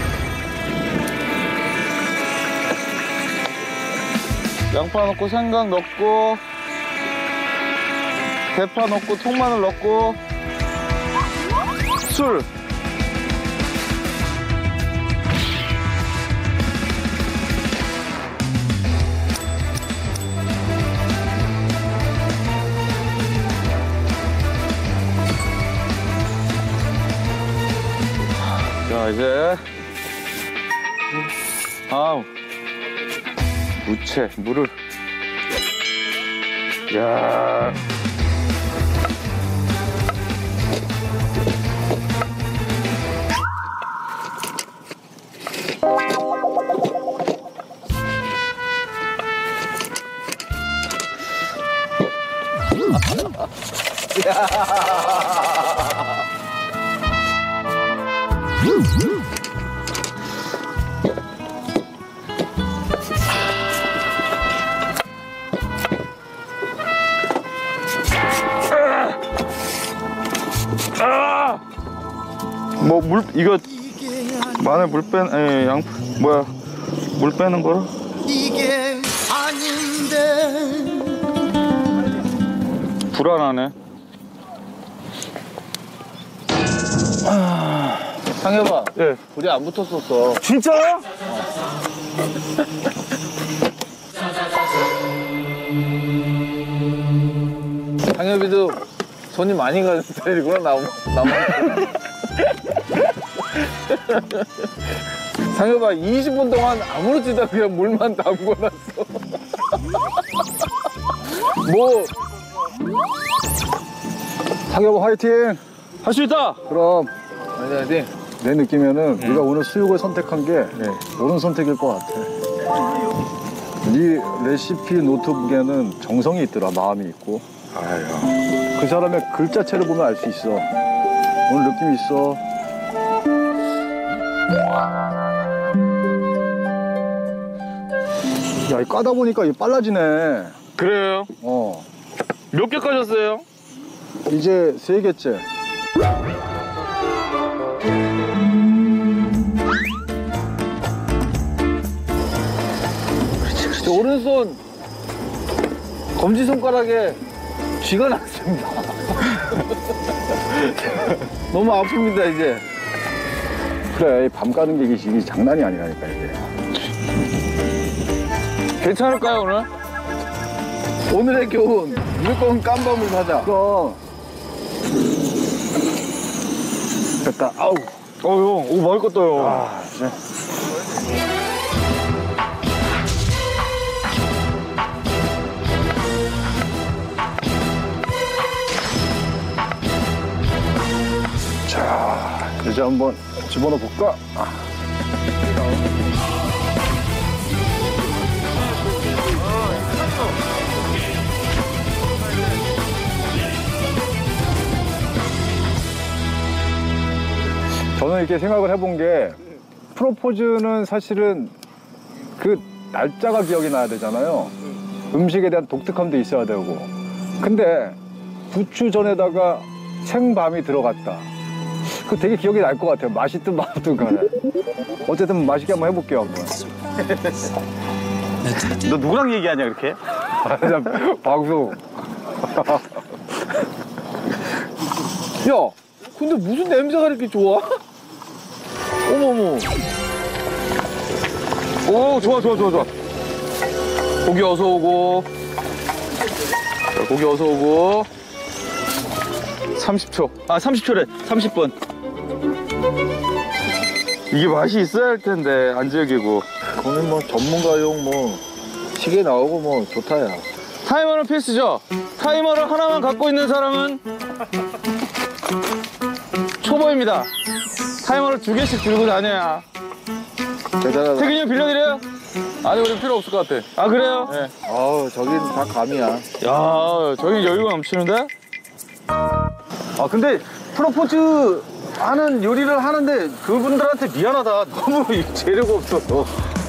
양파 넣고 생강 넣고 대파 넣고 통마늘 넣고 술. 자, 이제 아 무채 물을. 야. 뭐 물 이거 마늘 물 빼는 에 양파 뭐야 물 빼는 거라? 이게 아닌데 불안하네. 상해봐. 예. 우리 안 붙었었어. 진짜요? 상엽이도 손이 많이 가는 스타일이구나, 나만. 나만. 상엽아, 이십 분 동안 아무렇지도 않게 그냥 물만 담궈놨어. 뭐. 상엽아 화이팅! 할 수 있다. 그럼 아니, 아니. 내 느낌에는 네가 오늘 수육을 선택한 게 옳은 선택일 것 같아. 네 레시피 노트북에는 정성이 있더라, 마음이 있고. 아유. 그 사람의 글자체를 보면 알 수 있어. 오늘 느낌 있어. 야, 이 까다 보니까 이 빨라지네. 그래요? 어. 몇 개 까셨어요? 이제 세 개째. 저 오른손 검지손가락에 쥐가 났습니다. 너무 아픕니다, 이제. 그래, 밤 까는 게 이게, 이게 장난이 아니라니까, 이게. 괜찮을까요, 오늘? 오늘의 교훈, 무조건 깜밤을 사자. 그럼. 됐다, 아우. 어, 형, 오, 먹을 것도요. 아, 네. 자, 이제 한번 집어넣어 볼까? 저는 이렇게 생각을 해본 게 프로포즈는 사실은 그 날짜가 기억이 나야 되잖아요. 음식에 대한 독특함도 있어야 되고. 근데 부추 전에다가 생밤이 들어갔다. 그 되게 기억이 날 것 같아요. 맛있든 맛없든 간에. 어쨌든 맛있게 한번 해볼게요, 한번. 너 누구랑 얘기하냐 그렇게? 방송. 야, 근데 무슨 냄새가 이렇게 좋아? 어머머. 오, 좋아, 좋아, 좋아, 좋아. 고기 어서 오고. 자, 고기 어서 오고. 삼십 초. 아, 삼십 초래. 삼십 분. 이게 맛이 있어야 할 텐데 안 즐기고. 그거는 뭐 전문가용 뭐 시계 나오고 뭐 좋다야. 타이머는 필수죠. 타이머를 하나만 갖고 있는 사람은 초보입니다. 타이머를 두 개씩 들고 다녀야. 대단하다. 태균이 형 빌려드려요? 아니, 우리 필요 없을 것 같아. 아, 그래요? 네. 아우, 저긴 다 감이야. 야, 저기 여유가 넘치는데? 아 근데 프로포즈 하는 요리를 하는데 그분들한테 미안하다. 너무 재료가 없어서.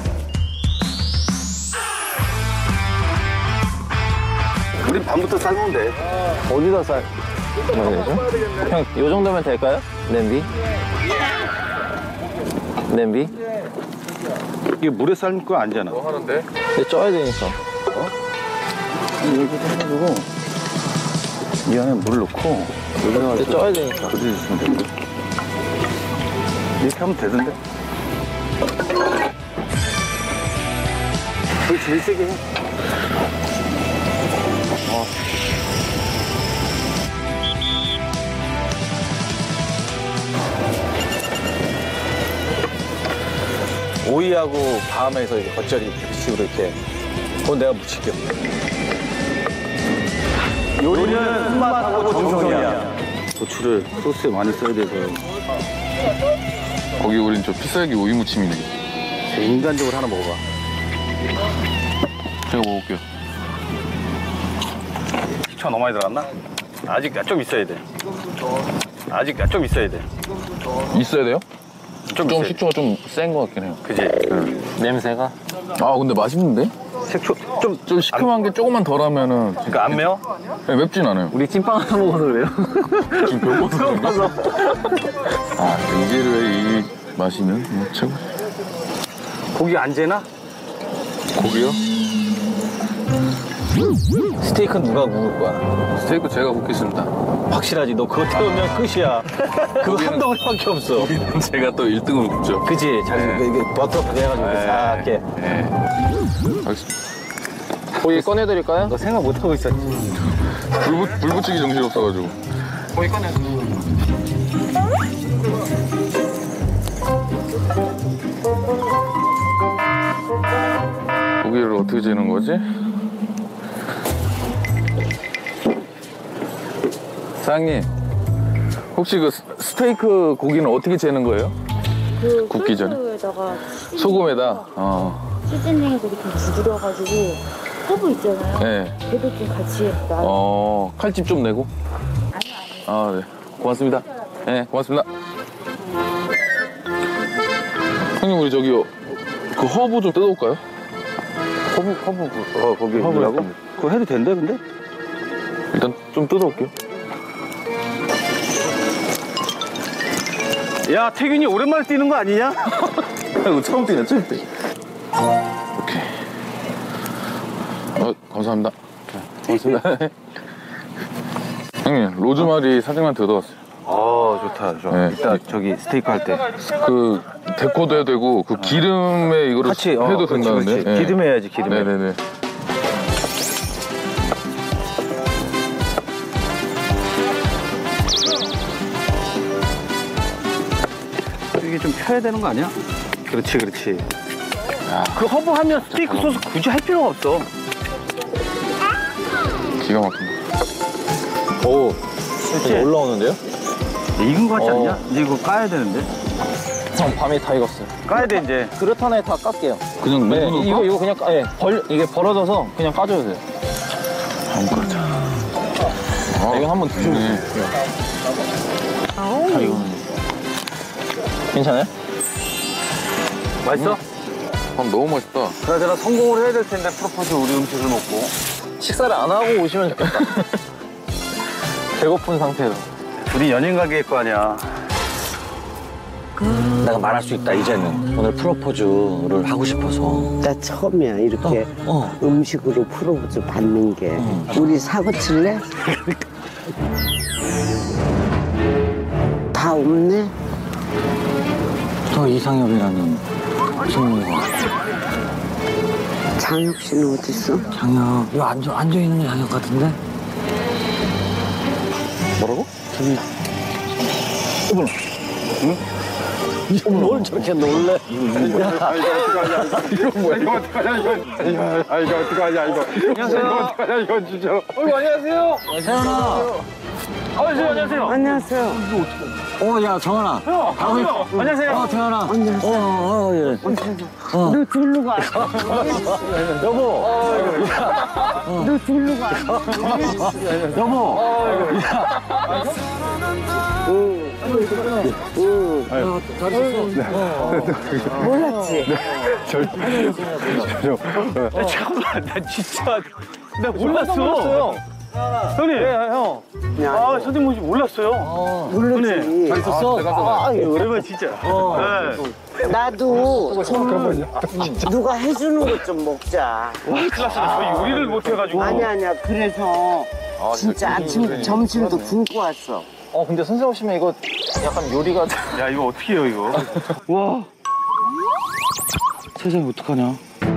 우리 밤부터 삶으면 돼. 어디다 쌀? 뭐 되죠? 형, 요 정도면 될까요? 냄비? 냄비? 이게 물에 삶을 거 아니잖아. 뭐 하는데? 근데 쪄야 되니까. 여기도 해가지고 이 안에 물을 넣고 여기다가 근데 쪄야 되니까. 끓여주시면 되고 이렇게 하면 되던데. 그걸 제일 세게 해. 어. 오이하고 밤에서 이렇게 겉절이 이렇게 식으로 이렇게. 그건 내가 묻힐게. 요리는 손맛하고 정성이야. 고추를 소스에 많이 써야 돼서 거기 우린 저 피살기 오이 무침이네. 인간적으로 하나 먹어봐. 제가 먹을게요. 식초가 너무 많이 들어갔나? 아직 좀 있어야 돼. 아직 좀 있어야 돼. 있어야 돼요? 좀, 좀 있어야 식초가 좀 센 것 같긴 해요. 그지? 응. 냄새가? 아, 근데 맛있는데? 식초 좀, 좀 시큼한 게 조금만 덜 하면은. 그러니까 안 매워? 네, 맵진 않아요. 우리 찐빵 하나 먹어서 그래요? 지금 배고파서 그런가? 아, 이게 이 맛이면 뭐 최고. 고기 안 재나? 고기요? 스테이크는 누가 구울 거야? 스테이크 제가 굽겠습니다. 확실하지? 너 그거 태우면 끝이야. 그거 한 덩어리밖에 없어. 제가 또 일 등으로 굽죠. 그치? 잘, 네. 이게 버터하게 해가지고 이렇게 싹 이렇게. 네. 알겠습니다. 고기 꺼내드릴까요? 너 생각 못하고 있었지? 불, 붙, 불 붙이기 정신이 없어가지고. 고기 꺼내. 고기를 어떻게 재는 거지? 사장님, 혹시 그 스- 스테이크 고기는 어떻게 재는 거예요? 그 굽기 전에? 소스에다가 소금에다? 어. 시즈닝에서 좀 두드려가지고 허브 있잖아요. 네. 걔도 좀 같이 놔. 어, 칼집 좀 내고? 아니 아니. 아, 네. 고맙습니다. 네, 고맙습니다. 형님, 우리 저기 그 허브 좀 뜯어올까요? 허브, 허브, 그- 어, 거기 허브 뭐라고? 약간? 그거 해도 된대, 근데? 일단 좀 뜯어올게요. 야, 태균이 오랜만에 뛰는 거 아니냐? 이거 처음 뛰네, 처음 뛰. 오케이. 어, 감사합니다. 고맙습니다. 형님, 로즈마리 사장님한테 얻어왔어요. 어, 좋다, 좋아. 네. 이따 저기 스테이크 할 때. 그 데코도 해야 되고 그 기름에 이거를 같이, 어, 해도 그렇지, 된다는데. 그렇지. 기름에 해야지, 기름에. 네네네. 이게 좀 펴야 되는 거 아니야? 그렇지, 그렇지. 그 허브 하면 스테이크 소스 굳이 할 필요가 없어. 기가 막힌다. 오, 좀 올라오는데요? 익은 거 같지 어. 않냐? 이제 이거 까야 되는데. 형, 밤에 다 익었어요. 까야 돼, 이제. 그릇 하나에 다 깎게요. 그냥 네, 맨손으로 이거, 까? 이거 그냥, 까, 예, 벌, 이게 벌어져서 그냥 까줘야 돼요. 한번 까자. 아, 이거 한번 드셔보세요. 네. 아, 이거. 괜찮아요? 맛있어? 밥 너무 맛있다. 그나저나 성공을 해야 될 텐데, 프로포즈 우리 음식을 먹고. 식사를 안 하고 오시면 좋겠다. 배고픈 상태로. 우리 연인 관계일 거 아니야. 내가 말할 수 있다 이제는. 오늘 프로포즈를 하고 싶어서. 나 처음이야 이렇게 어, 어. 음식으로 프로포즈 받는 게. 어. 우리 사고 칠래? 다 없네? 저 이상엽이라는 친구가. 장혁 씨는 어디 있어? 장혁 이거 앉아 앉아 있는 장혁 같은데? 뭐라고? 저기. 어머나. 응? 뭘 저렇게 놀래? 이거 뭐야? 이거 뭐야? 이거 어떡하냐 이거? 아 이거 어떡하냐 이거? 안녕하세요. 이거 어떡하냐 이거 진짜? 어이구 안녕하세요. 세연아. 안녕하세요. 안녕하세요. 안녕하세요. 어, 야, 정환아. 형, 형. 형. 안녕하세요. 어, 태연아. 안녕하세요. 어, 어, 예. 어. 너 둘로 가. 여보. 어, 너 둘로 가. 여보. 응. 응. 어, 잘 있었어. 어. 몰랐지? 저, 야, 잠깐만, 나 진짜 나 몰랐어. 형님, 네, 형. 아, 선생님 뭔지 몰랐어요. 몰랐지. 잘 있었어? 아, 오랜만에 진짜. 어. 네. 나도 좀 누가 해주는 것 좀 먹자. 와, 큰일 났어. 저 요리를 못 해가지고. 아니야, 아니야. 그래서 진짜 아침, 점심도 굶고 왔어. 어 근데 선생님 오시면 이거 약간 요리가 야, 이거 어떻게 해요, 이거? 와. 세상에 어떡하냐?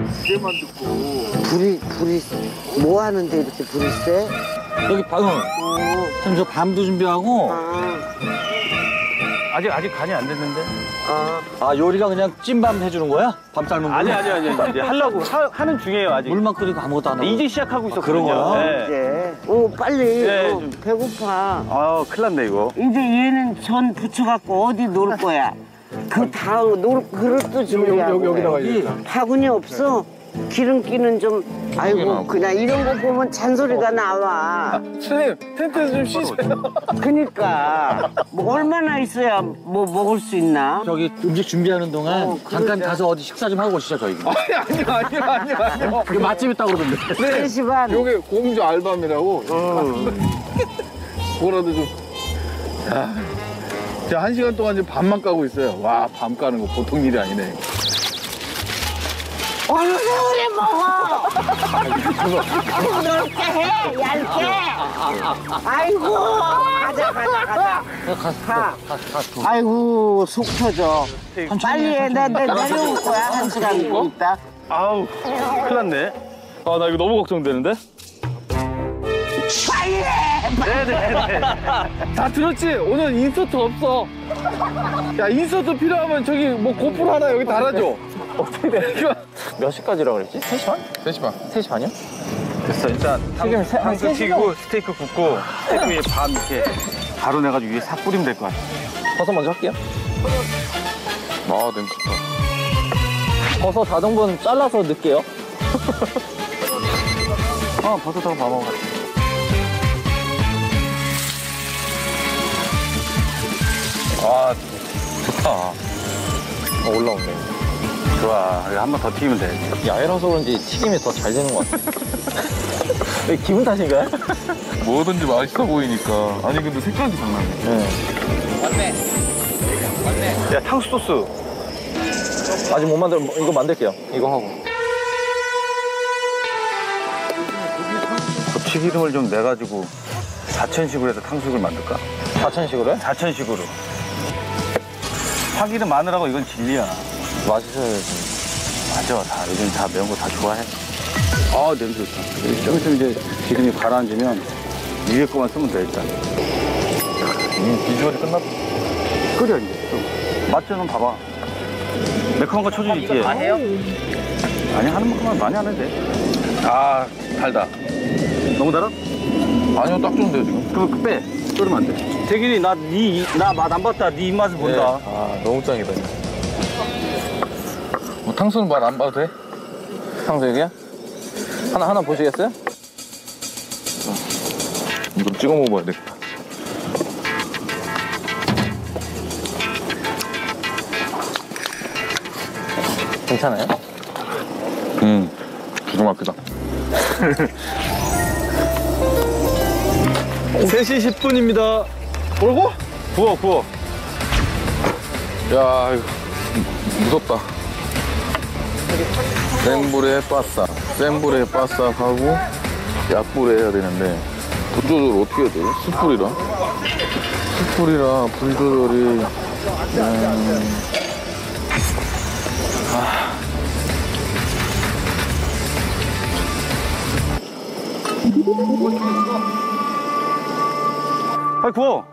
불이, 불이, 뭐 하는데 이렇게 불이 세? 여기 방, 어. 지금 저 밤도 준비하고. 아, 아직, 아직 간이 안 됐는데. 아. 아, 요리가 그냥 찐밤 해주는 거야? 밤 삶은 거? 아니, 아니, 아니. 이제 하려고 하, 하는 중이에요, 아직. 물만 끓이고 아무것도 안 하고. 이제 시작하고 있었거든요. 그런 거야? 네. 이제. 오, 빨리. 네, 어, 좀. 배고파. 아, 큰일 났네, 이거. 이제 얘는 전 붙여갖고 어디 놀 거야? 그 다음 놀 그릇도 준비하고. 여기, 여기다가 바구니 없어? 기름기는 좀 아이고 그냥 이런 거 보면 잔소리가 나와. 선생님, 텐트에서 좀 쉬세요. 그니까 뭐 얼마나 있어야 뭐 먹을 수 있나? 저기 음식 준비하는 동안 어, 잠깐 그러자. 가서 어디 식사 좀 하고 오시죠, 저희. 아니, 아니, 아니, 아니, 아니. 여기 맛집 있다고 그러던데. 세 시 반. 요게 공주 알밤이라고. 뭐라도 좀. 야, 제가 한 시간 동안 지금 밤만 까고 있어요. 와, 밤 까는 거 보통 일이 아니네. 어느 세월에 먹어? 넓게 해, 얇게. 아이고, 가자, 가자, 가자. 가. 아이고, 속 터져. 빨리 해, 나, 나 내려올 거야, 한 시간 있다. 아우, 큰일 났네. 아, 나 이거 너무 걱정되는데? 빨리 해! 네네네. 다 들었지? 오늘 인서트 없어. 야, 인서트 필요하면 저기 뭐 고프로 하나 여기 달아줘. 어떻게 돼? 몇 시까지라고 그랬지? 세 시 반? 세 시 반. 세 시 반이요? 됐어, 일단 지금 세- 한 탕수 세 시간? 튀기고 스테이크 굽고 스테이크 위에 밥 이렇게 가루 내가지고 위에 싹 뿌리면 될 것 같아. 버섯 먼저 할게요. 아, 냄새 좋다. 버섯 다 정도는 잘라서 넣을게요. 어, 버섯하고 밥하고 같이. 아, 좋다. 어, 올라오네. 좋아. 이거 한 번 더 튀기면 돼. 야외라서 그런지 튀김이 더 잘 되는 것 같아. 왜 기분 탓인가요? 뭐든지 맛있어 보이니까. 아니, 근데 색깔도 장난이야. 야, 탕수 소스. 아직 못 만들, 이거 만들게요. 이거 하고. 고추기름을 좀 내가지고 사천식으로 해서 탕수육을 만들까? 사천식으로요? 사천식으로. 파기름 마늘하고 이건 진리야. 맛있어야지. 맞아, 다 요즘 다 매운 거 다 좋아해. 아, 냄새 좋다. 좀 있으면 이제 기름이 가라앉으면 위에 거만 쓰면 돼, 일단. 이 비주얼이 끝났다. 끓여, 이제 좀. 맛 좀 봐봐. 매콤한 거 쳐주지, 뒤에. 다 해요? 아니, 하는 만큼만 많이 안 해도 돼. 아, 달다. 너무 달아? 아니요, 딱 좋은데요, 지금. 그럼 빼. 끓으면 안 돼. 태균이, 나, 니, 나 맛 안 봤다. 네 입맛을 본다. 아, 너무 짱이다. 뭐 탕수는 말 안 봐도 돼? 탕수육이야? 하나, 하나 보시겠어요? 이거 찍어 먹어야 되겠다. 괜찮아요? 음, 기가 막히다. 세 시 십 분입니다. 뭐라고? 구워, 구워. 야, 이거 무섭다. 센불에 바싹, 센불에 바싹 하고 약불에 해야 되는데 불 조절 어떻게 해야 돼? 숯불이라? 숯불이라 불 조절이 음... 아... 빨리 구워.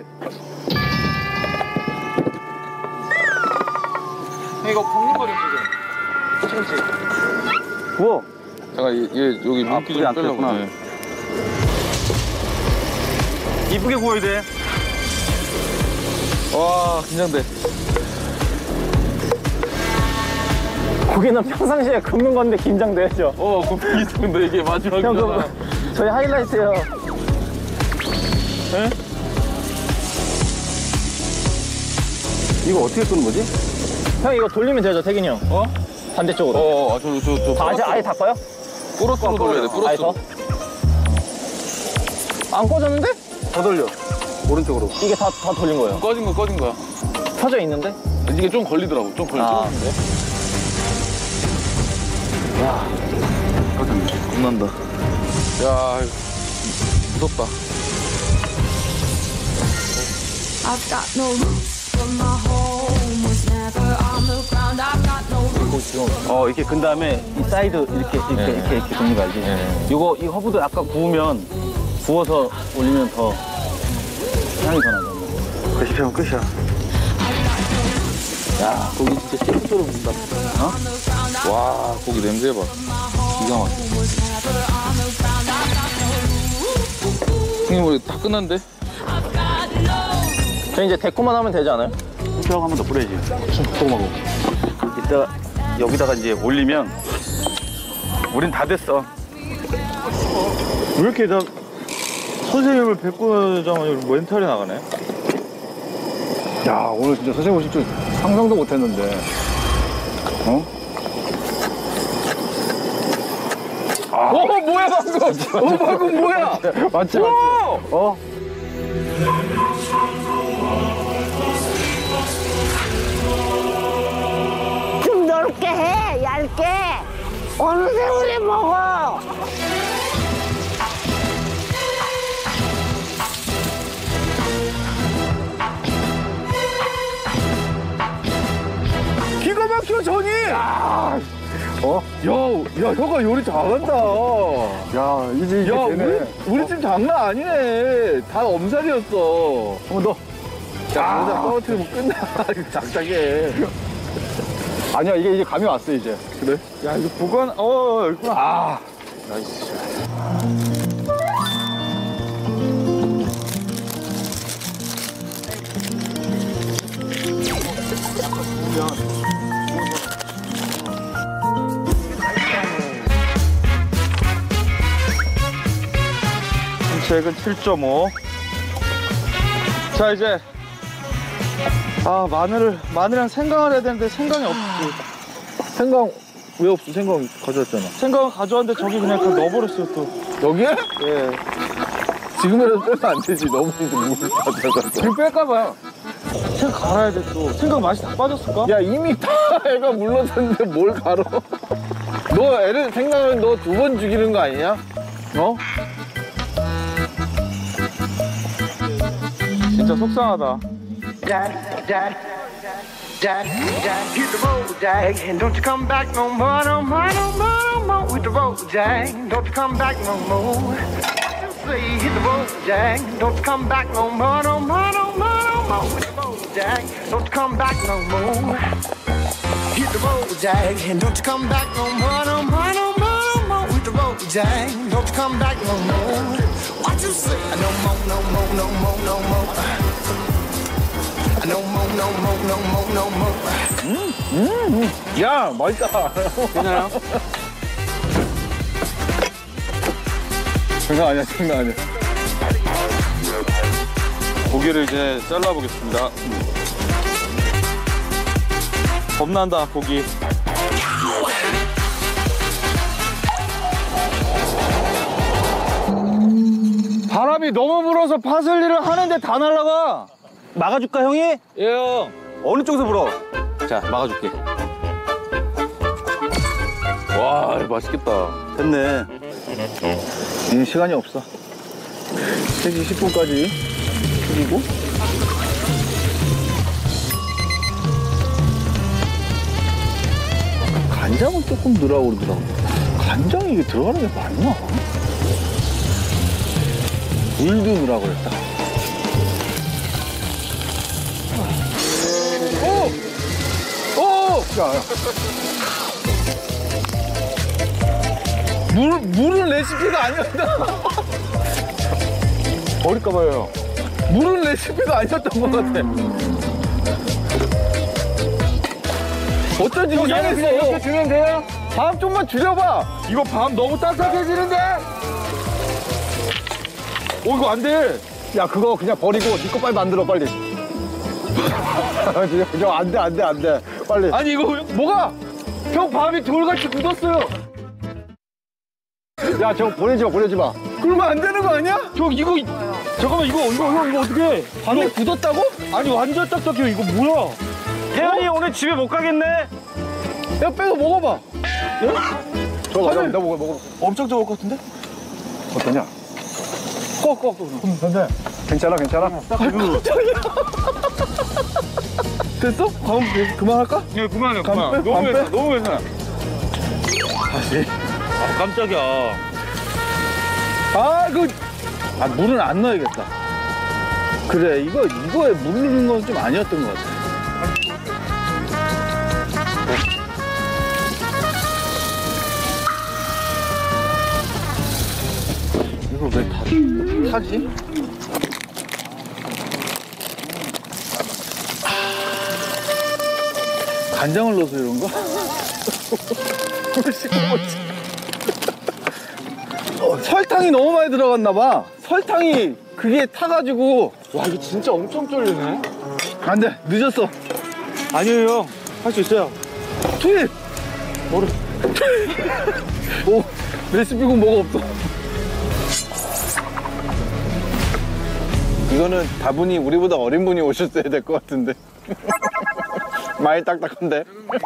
이거 굽는 거죠 지금? 그렇지. 구워. 잠깐 얘, 얘 여기 물기 좀 빼려고. 네. 이쁘게 구워야 돼. 와, 긴장돼. 고기는 평상시에 굽는 건데 긴장되죠? 어, 굽기 있는데 이게 마지막이잖아. 형, 그거 저희 하이라이트예요. 에? 이거 어떻게 끄는 거지? 형 이거 돌리면 되죠, 태균이 형? 어? 반대쪽으로. 어, 저, 저, 저. 다, 아예, 아예 다 꺼요? 플러스로 돌려야 돼, 아예 플러스로. 더? 안 꺼졌는데? 더 돌려. 오른쪽으로. 이게 다, 다 돌린 거예요. 꺼진 거, 꺼진 거야. 켜져 있는데? 이게 좀 걸리더라고, 좀 걸려. 아. 야, 겁난다. 야, 무섭다. I've got no roots, but my home was never on the ground. I've got no roots. 어, 이렇게 근 다음에 이 사이드 이렇게 이렇게 네. 이렇게 이렇게 굽는 거 알지? 네. 이거 이 허브도 아까 구우면 구워서 올리면 더 향이 더 나잖아. 그렇게 하면 끝이야. 야, 고기 진짜 씹으로 굽는다. 어? 와, 고기 냄새 봐. 기가 막혀. 형님, 우리 다 끝났는데? 저 이제 데코만 하면 되지 않아요? 후추하고 한 번 더 뿌려야지. 소금하고. 이따 여기다가 이제 올리면 우린 다 됐어. 왜 이렇게 다 선생님을 뵙고자마자 멘탈이 나가네? 야, 오늘 진짜 선생님 오실 줄 상상도 못 했는데. 어? 아. 어, 뭐야, 방금! 어, 방금 뭐야! 맞지, 맞지? 어? 좀 넓게 해, 얇게. 어느 세월에 먹어. 기가 막혀, 전이! 야, 어? 야, 야, 혀가 요리 잘한다. 야, 이제 이게 야, 되네. 우리, 우리 집 장난 아니네. 다 엄살이었어. 한 번 더. 야, 여기다 떨어뜨리면 끝나. 작작해. 아니야, 이게 이제 감이 왔어, 이제. 그래? 야, 이거 보관, 어, 여기 있구나. 아, 나이스. 책은 칠 점 오. 자, 이제 아, 마늘을 마늘이랑 생강을 해야 되는데 생강이 없지. 생강 왜 없어? 생강 가져왔잖아. 생강을 가져왔는데 저기 그냥 다 넣어버렸어요 또. 여기에? 예. 지금이라도 빼면 안 되지. 너무 이제 물 가져가서. 지금 뺄까봐요. 생강 갈아야 돼 또. 생강 맛이 다 빠졌을까? 야, 이미 다 애가 물러졌는데 뭘 갈아? 너 애를 생강을 너 두 번 죽이는 거 아니냐? 어? 진짜 속상하다. Jack, Jack, Jack, Jack, hit the road, Jack, and don't you come back no more, no more, no more, no more. With the road, Jack, don't you come back no more. Say, hit the road, Jack, don't you come back no more, no more, no more, no more. With the road, Jack, don't you come back no more. Hit the road, Jack, and don't you come back no more, no more, no more, no more. With the road, Jack, don't you come back no more. What you say? No more, no more, no more, no more. No more, no more, no more, no more. 음, 음, 야, 맛있다. 괜찮아요? 장난 아니야, 장난 아니야. 고기를 이제 잘라보겠습니다. 겁난다, 고기. 바람이 너무 불어서 파슬리를 하는데 다 날라가. 막아줄까, 형이? 예, 형. 어느 쪽에서 불어? 자, 막아줄게. 와, 이거 맛있겠다. 됐네. 이 시간이 없어. 세 시 십 분까지 그리고 간장은 조금 넣으라고 그러더라고. 간장이 이게 들어가는 게 맞나? 물도 넣으라고 그랬다. 오! 오! 야, 야. 물, 물은 레시피가 아니었다. 버릴까봐요. 물은 레시피가 아니었던 것 같아. 어쩐지 이상했어. 이렇게 주면 돼요? 밤 좀만 줄여봐. 이거 밤 너무 따뜻해지는데? 오, 이거 안 돼. 야, 그거 그냥 버리고 네 거 빨리 만들어, 빨리. 저 안 돼, 안 돼, 안 돼. 빨리. 아니, 이거 뭐가? 형 밤이 돌같이 굳었어요. 야, 저거 보내지 마, 보내지 마. 그러면 안 되는 거 아니야? 저 이거, 잠깐만, 이거, 이거, 형, 이거 어떻게? 밤에 굳었다고? 아니, 완전 딱딱해요. 이거 뭐야? 태연이 오늘 집에 못 가겠네? 야, 빼서 먹어봐. 저거 맞아, 나 먹어, 먹어. 엄청 적을 것 같은데? 어떠냐? 꺼, 꺼, 꺼. 근데 괜찮아, 괜찮아? 됐어? 다음 그만할까? 예, 그만해, 감 그만. 빼? 너무 감 괜찮아, 빼? 너무 괜찮아. 다시. 아, 깜짝이야. 아, 그, 아, 물은 안 넣어야겠다. 그래, 이거, 이거에 물 넣는 건 좀 아니었던 것 같아. 이거 왜 다, 타지? 간장을 넣어서 이런가? 어, 설탕이 너무 많이 들어갔나 봐. 설탕이 그게 타가지고. 와, 이거 진짜 엄청 쫄리네. 안 돼, 늦었어. 아니에요, 형. 할 수 있어요. 투입! 뭐를? 오, 레시피군 뭐가 없어. 이거는 다분히 우리보다 어린 분이 오셨어야 될 것 같은데. 많이 딱딱한데?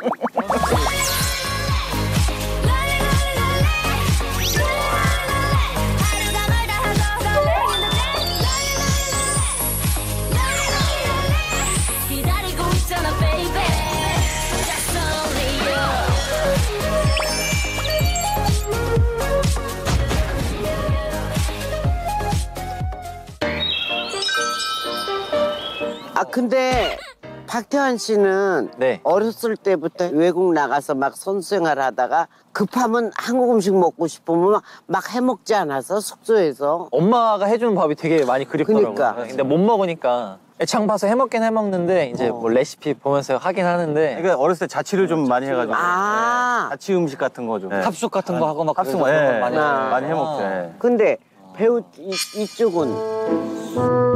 아 근데 박태환 씨는 네. 어렸을 때부터 외국 나가서 막 선수생활 하다가 급하면 한국 음식 먹고 싶으면 막 해먹지 않아서 숙소에서. 엄마가 해주는 밥이 되게 많이 그립더라고요. 그러니까. 근데 못 먹으니까 애창 봐서 해먹긴 해먹는데 이제 어. 뭐 레시피 보면서 하긴 하는데 그러니까 어렸을 때 자취를 좀 많이 해가지고. 아 자취 음식 같은 거 좀. 탑숙 같은 거 하고 막 탑숙 그래서 그런 거 예, 많이 아. 하죠. 많이 해먹죠. 예. 근데 배우 이, 이쪽은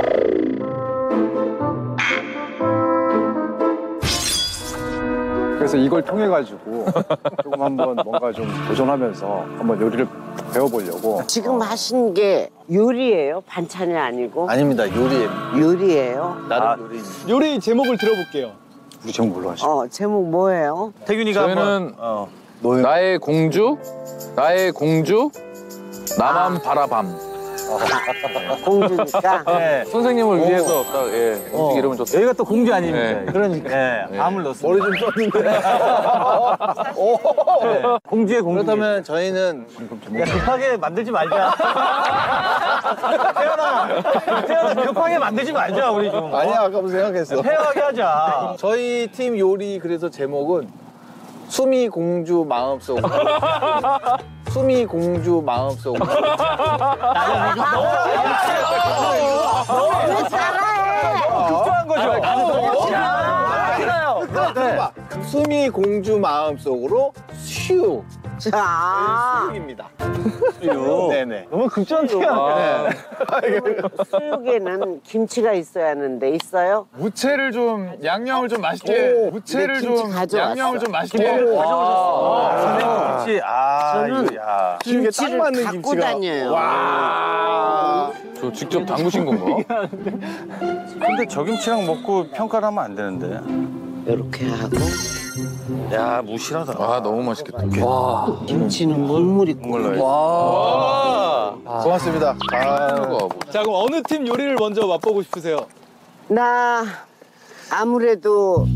그래서 이걸 통해 가지고 조금 한번 뭔가 좀 도전하면서 한번 요리를 배워보려고. 지금 하신 게 요리예요? 반찬이 아니고? 아닙니다, 요리에. 요리예요? 나름 요리. 요리 제목을 들어볼게요. 우리 제목 뭘로 하시? 어 제목 뭐예요? 태균이가 저희는 한번. 어. 나의 공주, 나의 공주, 나만 바라밤. 공주니까. 네. 선생님을 위해서 딱 예, 음식 이름을 줬어요. 여기가 또 공주 아닙니까? 네. 그러니까. 예, 네. 밤을 넣었습니다. 머리 좀 썼는데. 네. 공주의 공주. 그렇다면 저희는 야, 급하게 만들지 말자. 태연아, 태연아, 급하게 만들지 말자, 우리 좀. 아니야, 아까부터 생각했어. 페어하게 하자. 저희 팀 요리 그래서 제목은 수미 공주 마음속. 수미 공주 마음속. 왜 잘해? 급조한 거죠? 네. 수미 공주 마음속으로 슈. 자, 수육입니다. 수육. 네네. 너무 급전지야. 아, 수육에는 김치가 있어야 하는데 있어요? 무채를 좀 양념을 좀 맛있게. 무채를 김치 좀 가져왔어. 양념을 좀 맛있게. 아, 선생님 김치. 아, 저는 이거, 야. 수육에 딱 김치를 맞는 갖고 김치가. 다녀요. 와. 저 직접 담그신 건가? 근데 저 김치랑 먹고 평가를 하면 안 되는데. 이렇게 하고 야, 무실하다. 아, 너무 맛있겠다. 김치는 국물이 국물 와. 고맙습니다. 아. 자, 그럼 어느 팀 요리를 먼저 맛보고 싶으세요? 나 아무래도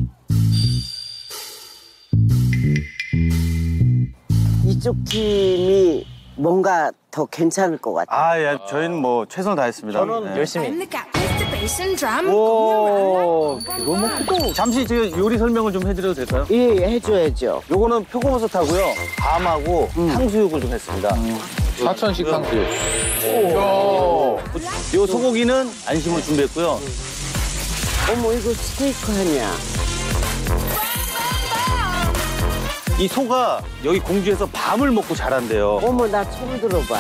이쪽 팀이 뭔가 더 괜찮을 것 같아. 아, 야, 저희는 뭐 최선을 다했습니다. 저는 네. 열심히. 오. 이거 뭐 또. 잠시 제가 요리 설명을 좀 해드려도 될까요? 예, 예, 해줘야죠. 요거는 표고버섯하고요. 밤하고 탕수육을 좀 했습니다. 사천식 탕수육. 요 소고기는 안심을 준비했고요. 어머, 이거 스테이크 하냐? 이 소가 여기 공주에서 밤을 먹고 자란대요. 어머, 나 처음 들어봐.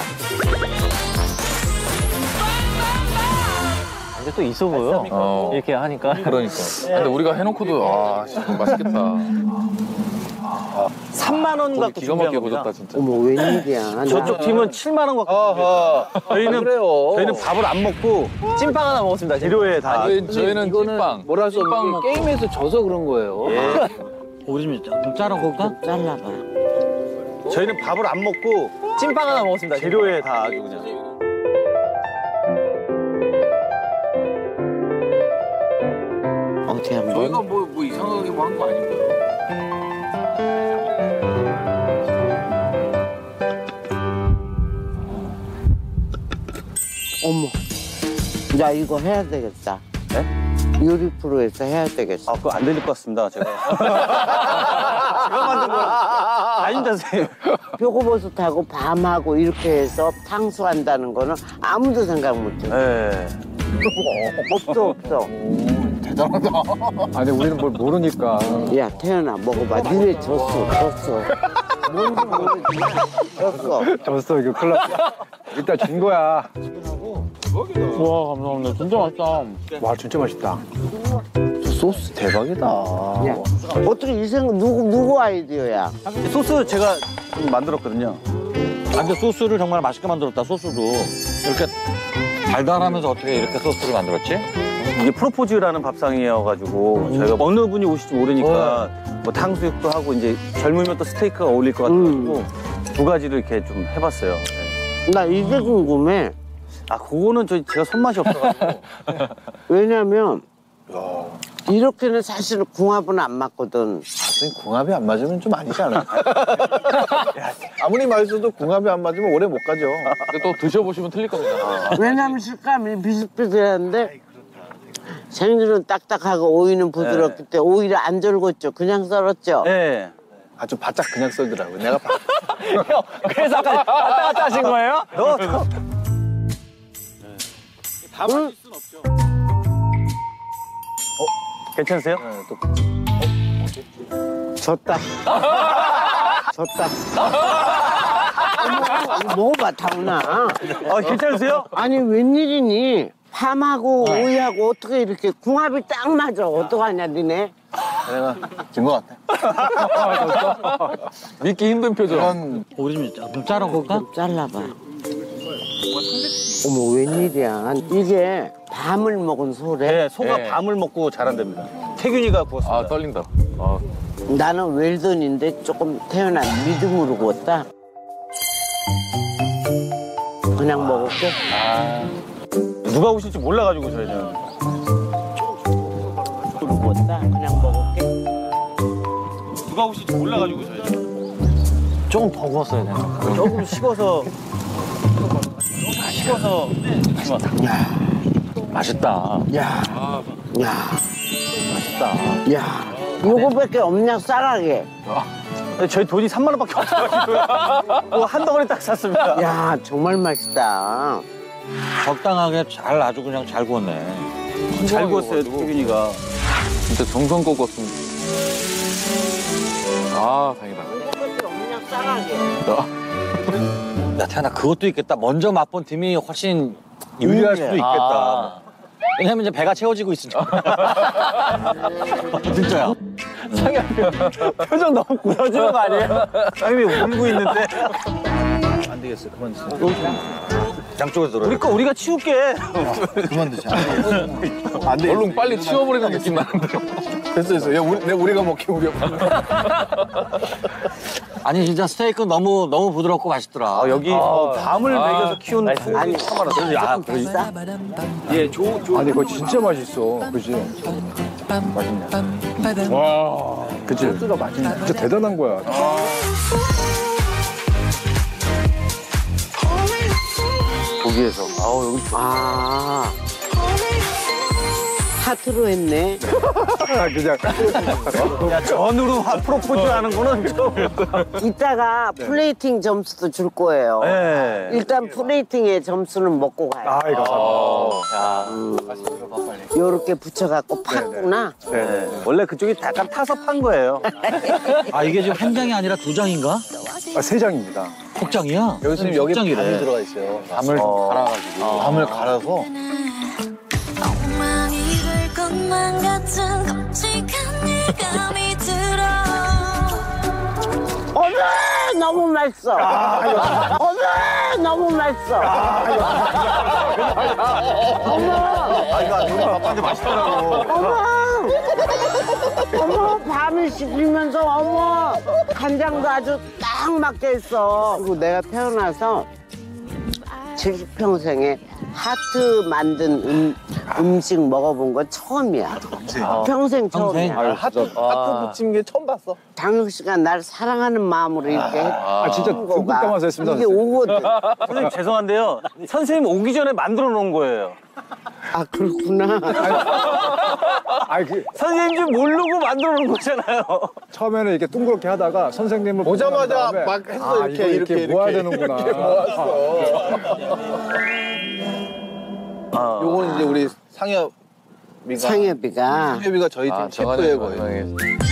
근데 또 있어 보여. 어. 이렇게 하니까. 그러니까. 근데 우리가 해놓고도 아, 진짜 맛있겠다. 삼만 원 갖고 기가 막히게 준비한 겁니다. 보셨다 진짜. 어머, 웬일이야. 저쪽 팀은 칠만 원 갖고 아하. 저희는 그래요. 저희는 밥을 안 먹고 찐빵 하나 먹었습니다. 재료에 다. 저희, 저희는 찐빵. 뭐라 할수 찐빵 없는 먹고. 게 게임에서 져서 그런 거예요. 예. 우리 좀 자르고 잘라봐. 저희는 밥을 안 먹고 찐빵 하나 먹었습니다. 재료에 다 아주 그냥. 어디 한번. 저희가 뭐, 뭐 이상하게 뭐 한 거 아닌가요? 어머. 나 이거 해야 되겠다. 네? 요리 프로에서 해야 되겠어. 아, 그거 안 들릴 것 같습니다, 제가. 제가 만든 거 아닙니다, 선생님. 표고버섯하고 밤하고 이렇게 해서 탕수한다는 거는 아무도 생각 못 해. 네. 없어, 없어. 아니 우리는 뭘 모르니까. 야, 태연아, 먹어봐. 니네 졌어, 졌어. 뭔지 모르지만 졌어. 졌어 이거 큰일 났다. 일단 준 거야. 와, 감사합니다. 진짜 맛있다. 와 진짜 맛있다. 저 소스 대박이다. 야, 어떻게 이 생각, 누구, 누구 아이디어야? 소스 제가 좀 만들었거든요. 아, 근데 소스를 정말 맛있게 만들었다, 소스도. 이렇게 달달하면서 어떻게 이렇게 소스를 만들었지? 이게 프로포즈라는 밥상이어가지고 저희가 어느 분이 오실지 모르니까 뭐 탕수육도 하고 이제 젊으면 또 스테이크가 어울릴 것 같아가지고 두 가지를 이렇게 좀 해봤어요. 나 이게 궁금해. 아, 그거는 저 제가 손맛이 없어가지고. 왜냐면 이렇게는 사실 궁합은 안 맞거든. 선생님, 궁합이 안 맞으면 좀 아니지 않아요? 야, 아무리 맛있어도 궁합이 안 맞으면 오래 못 가죠. 근데 또 드셔보시면 틀릴 겁니다. 왜냐면 식감이 비슷비슷한데 생쥐는 딱딱하고 오이는 부드럽기 때문에 오이를 안 절궜죠. 그냥 썰었죠. 네. 아주 바짝 그냥 썰더라고요. 내가 바... 형, 그래서 아까 왔다 갔다 하신 거예요? 너, 너. 다 마실 순 없죠. 어? 괜찮으세요? 네, 또... 졌다. 졌다. 어머, 먹어봐, 다운아. 아, 괜찮으세요? 아니, 웬일이니? 밤하고 오이하고 어떻게 이렇게 궁합이 딱 맞아. 어떡하냐, 니네? 내가 진 것 같아. 믿기 힘든 표정. 그런 우리 좀 자르고 잘라봐. 어머, 웬일이야. 이게 밤을 먹은 소래. 네, 소가 네. 밤을 먹고 자란답니다. 태균이가 구웠습니다. 아, 떨린다. 아, 나는 웰던인데 조금 태어난 믿음으로 구웠다. 그냥 먹을게. 누가 오실지 몰라가지고 저희는. 구웠다. 그냥 먹을게. 누가 오실지 몰라가지고 저희는. 조금 더 구웠어야 되나? 조금 식어서. 식어서. 야, 맛있다. 야, 야, 맛있다. 야. 요거밖에 없냐, 싸가게. 근데 저희 돈이 삼만 원밖에 없어가지고요. 그거 한 덩어리 딱 샀습니다. 야, 정말 맛있다. 적당하게 잘 아주 그냥 잘 구웠네. 잘 구웠어요, 태균이가. 진짜 정성껏 구웠습니다. 아, 다행이다. 요거밖에 없냐, 야, 태연아, 그것도 있겠다. 먼저 맛본 팀이 훨씬 유리할 수도 있겠다. 아. 왜냐면 이제 배가 채워지고 있으니까. 진짜야. 상현 표정 너무 굳어지는 거 아니에요? 상현이 울고 있는데. 안 되겠어. 그만 드세요. 양쪽에서 들어요. 우리 거 우리가 치울게. 그만 드세요. 안 돼. 얼른 빨리 치워버리는 느낌 나는데. 됐어, 됐어. 야, 우리, 내 우리가 먹게, 우리가 먹게. 아니, 진짜 스테이크 너무, 너무 부드럽고 맛있더라. 아, 여기 어, 밤을 먹여서 키운 아니, 그래서 야, 비싸? 예, 조, 조. 아니, 그거 진짜 맛있어. 그지? 맛있네. 와. 그치? 소스가 맛있네. 진짜 대단한 거야. 거기에서. 아우, 여기 아. 하트로 했네. 그냥. 야, 전으로 화- 프로포즈 하는 거는 좀. 이따가 플레이팅 점수도 줄 거예요. 네. 일단 플레이팅의 점수는 먹고 가요. 아, 이거. 야, 요렇게 붙여갖고 팠구나. 네. 원래 그쪽이 약간 타서 판 거예요. 아, 이게 지금 한 장이 아니라 두 장인가? 아, 세 장입니다. 폭장이야? 여기 지금 여기 폭장이래. 밤이 들어가 있어요. 밤을 어. 갈아가지고. 밤을 갈아서. 엉망이 될 것만 같은 끔찍한 예감이 들어. 어머, 너무 맛있어. 어머, 너무 맛있어. 어머, 아, 이거 우리 아빠한테 맛있더라고. 어머, 어머, 밤을 씹히면서 어머, 간장도 아주 딱 맞게 있어. 그리고 내가 태어나서 칠십 평생에 하트 만든 음, 음식 먹어본 건 처음이야. 평생 처음이야. 아, 하트, 하트 붙인 게 처음 봤어. 장혁 씨가 날 사랑하는 마음으로 이렇게 아, 진짜 듬뿍 담아서 했습니다. 이게 오거든. 선생님 죄송한데요. 선생님 오기 전에 만들어 놓은 거예요. 아, 그렇구나. 아니, 그, 선생님 줄 모르고 만들어 놓은 거잖아요. 처음에는 이렇게 둥그렇게 하다가 선생님을 보고 오자마자 난 다음에 막 했어, 아, 이렇게, 이거 이렇게, 모아야 이렇게. 되는구나. 이렇게 모았어. 아. 요거는 이제 우리 상엽이가. 상엽이가. 상엽이가 저희 팀 셰프예요, 거의.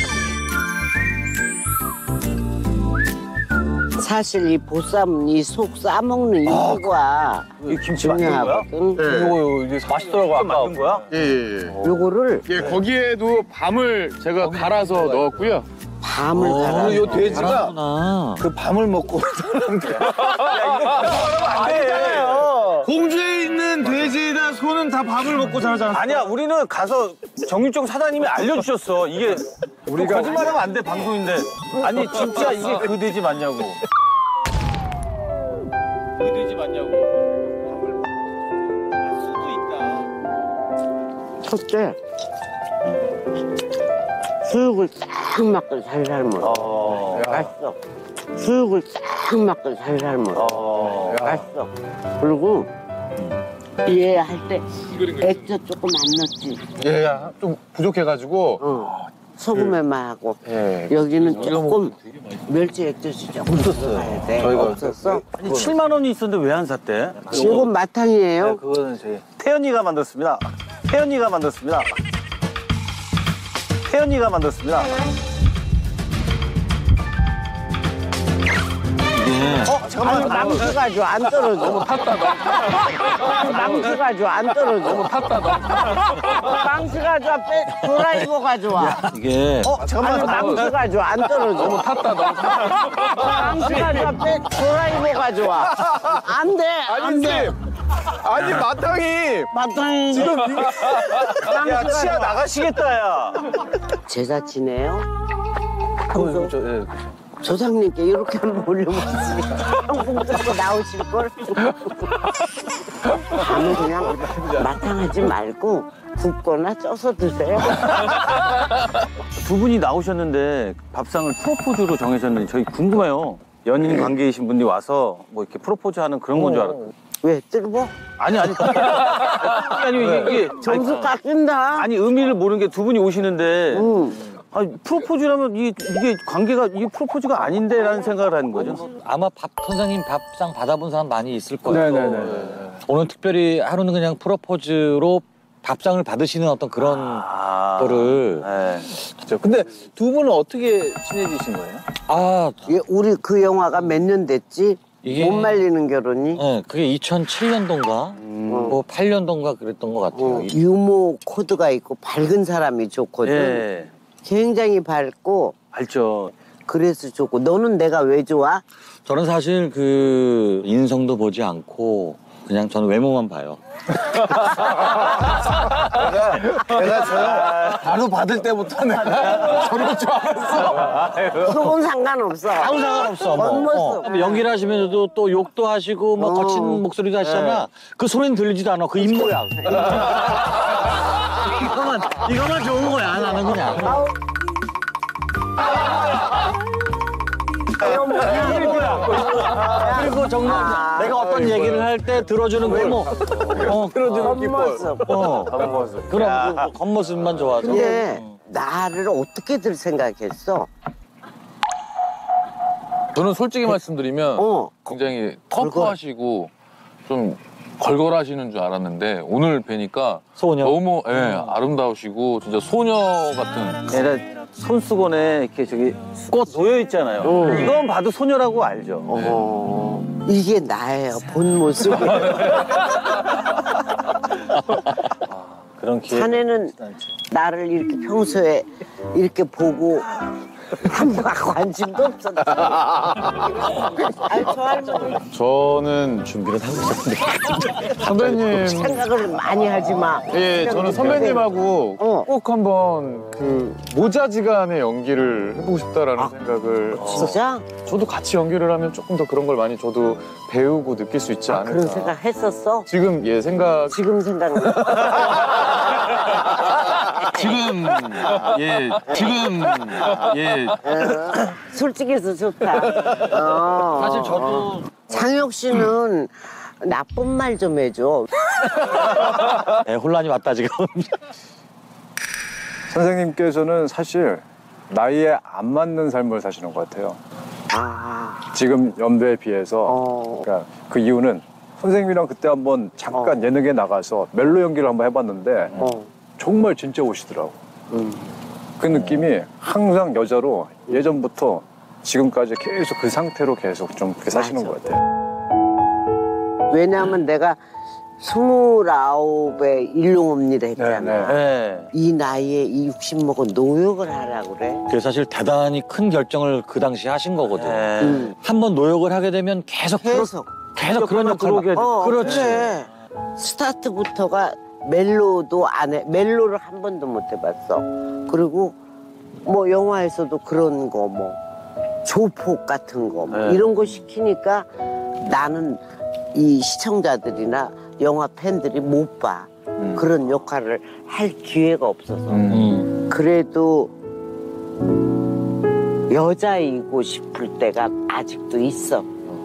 사실 이 보쌈 이 속 싸먹는 이거가 이 김치 만든 거야? 중요하거든. 이거 이제 맛있더라고. 아까 만든 거야? 예, 예, 예. 요거를 예, 거기에도 밤을 제가 갈아서 넣었고요. 밤을 오늘 갈아. 요 돼지가 잘하는구나. 그 밤을 먹고 안 돼. 공주에 있는 돼지나 소는 다 밥을 먹고 자라잖아. 아니야, 우리는 가서 정육점 사장님이 알려주셨어. 이게 우리가 거짓말하면 안 돼, 방송인데. 아니 진짜 이게 그 돼지 맞냐고. 그 돼지 맞냐고. 알 수도 있다. 첫째 수육을 딱 맞고 잘 삶어. 어. 맛있어. 수육을 딱 맞고 잘 삶어. 어. 맛있어. 그리고 얘 할 때 액젓 조금 안 넣었지. 얘가 좀 부족해가지고. 어. 소금에만 하고. 예. 여기는 조금 멸치 액젓이 조금 들어가야 돼. 저희가 없었어? 아니 칠만 원이 있었는데 왜 안 샀대? 이건 마탕이에요. 네, 그거는 제 태연이가 만들었습니다. 태연이가 만들었습니다. 태연이가 만들었습니다. 어, 잠깐만. 아니, 망치가지고 안 떨어져. 너무 탔다, 너. 망치가지고 안 떨어져. 너무 탔다, 너. 망치가지고 빼, 드라이버 가져와. 이게 어, 잠깐만. 아니, 망치가지고 안 떨어져. 너무 탔다, 너. 망치가지고 빼, 드라이버 가져와. 안 돼, 안 돼. 아니, 마탕이. 마땅히. 지금 야, 치아 나가시겠다, 야. 제자치네요. 어, 저, 예. 조상님께 이렇게 한번 올려보시면 형풍 뜯고 나오실걸? 밤에 그냥 마탕하지 말고 굽거나 쪄서 드세요. 두 분이 나오셨는데 밥상을 프로포즈로 정해졌는데 저희 궁금해요. 연인 관계이신 분이 와서 뭐 이렇게 프로포즈 하는 그런 건 줄 알았고. 왜, 뜰보? 아니, 아니. 아니, 이게, 이게. 점수 아니, 깎인다. 아니, 의미를 모르는 게 두 분이 오시는데. 응. 아니, 프로포즈라면 이게, 이게 관계가, 이게 프로포즈가 아닌데라는 생각을 하는 거죠. 아마 밥 선생님 밥상 받아본 사람 많이 있을 거예요. 네네네. 오늘 특별히 하루는 그냥 프로포즈로 밥상을 받으시는 어떤 그런 아, 거를. 네. 그렇죠. 근데 두 분은 어떻게 친해지신 거예요? 아, 예, 우리 그 영화가 몇 년 됐지? 이게- 못 말리는 결혼이? 네, 그게 이천칠 년도인가? 뭐 팔 년도인가 그랬던 것 같아요. 어, 유머 코드가 있고 밝은 사람이 좋거든. 예. 굉장히 밝고 알죠. 그래서 좋고. 너는 내가 왜 좋아? 저는 사실 그 인성도 보지 않고 그냥 저는 외모만 봐요. 내가 저 바로 받을 때부터 내가 저럴 줄 알았어. 속은 상관없어. 아무 상관없어. 뭐. 겉모습. 어. 뭐 연기를 하시면서도 또 욕도 하시고 뭐 어. 거친 목소리도 하시잖아. 그 소리는 들리지도 않아. 그 입모양. 이거만 이거만 좋은 거야. 나는 그냥. 그리고 정말 아, 내가 어떤 얘기를 할 때 들어주는 외모. 어, 들어주는 기쁨. 어. 겉모습. 그럼 그 겉모습만 좋아서. 근데 나를 어떻게들 생각했어? 저는 솔직히 말씀드리면 어. 굉장히 터프하시고 좀 걸걸하시는 줄 알았는데 오늘 뵈니까 소녀. 너무 예, 아름다우시고 진짜 소녀 같은. 얘네 손수건에 이렇게 저기 꽃 놓여 있잖아요. 이건 봐도 소녀라고 알죠. 어, 이게 나예요, 본 모습이. 그런 기회. 자네는 나를 이렇게 평소에 이렇게 보고 한 번 관심도 없었지. 아니, 저 할머니 저는 준비를 하고 있었는데. 선배님. 생각을 많이 하지 마. 예, 저는 선배님하고 어. 꼭 한번 그 모자지간의 연기를 해보고 싶다라는 아, 생각을. 진짜? 저도 같이 연기를 하면 조금 더 그런 걸 많이 저도 배우고 느낄 수 있지 아, 않을까. 그런 생각 했었어? 지금 예 생각. 지금 생각나. 지금 예 지금 예. 어, 솔직해서 좋다. 어. 사실 저도 장혁 씨는 나쁜 말 좀 해줘. 네, 혼란이 왔다 지금. 선생님께서는 사실 나이에 안 맞는 삶을 사시는 것 같아요. 아, 지금 연배에 비해서. 어. 그러니까 그 이유는 선생님이랑 그때 한번 잠깐 예능에 나가서 멜로 연기를 한번 해봤는데 어. 정말 진짜 오시더라고. 음. 그 느낌이 항상 여자로 예전부터 지금까지 계속 그 상태로 계속 좀 그렇게 사시는 맞아. 것 같아요. 왜냐하면 내가 스물아홉에 일용업니다 했잖아. 네, 네. 네. 이 나이에 이 육십 먹은 노역을 하라고 그래. 그게 사실 대단히 큰 결정을 그 당시 하신 거거든. 음. 한 번 노역을 하게 되면 계속 계속. 계속 그런 역할을. 어, 그렇지. 그래. 스타트부터가 멜로도 안 해. 멜로를 한 번도 못 해봤어. 그리고 뭐 영화에서도 그런 거 뭐 조폭 같은 거 뭐 네. 이런 거 시키니까 나는 이 시청자들이나 영화 팬들이 못 봐. 음. 그런 역할을 할 기회가 없어서. 음. 그래도 여자이고 싶을 때가 아직도 있어.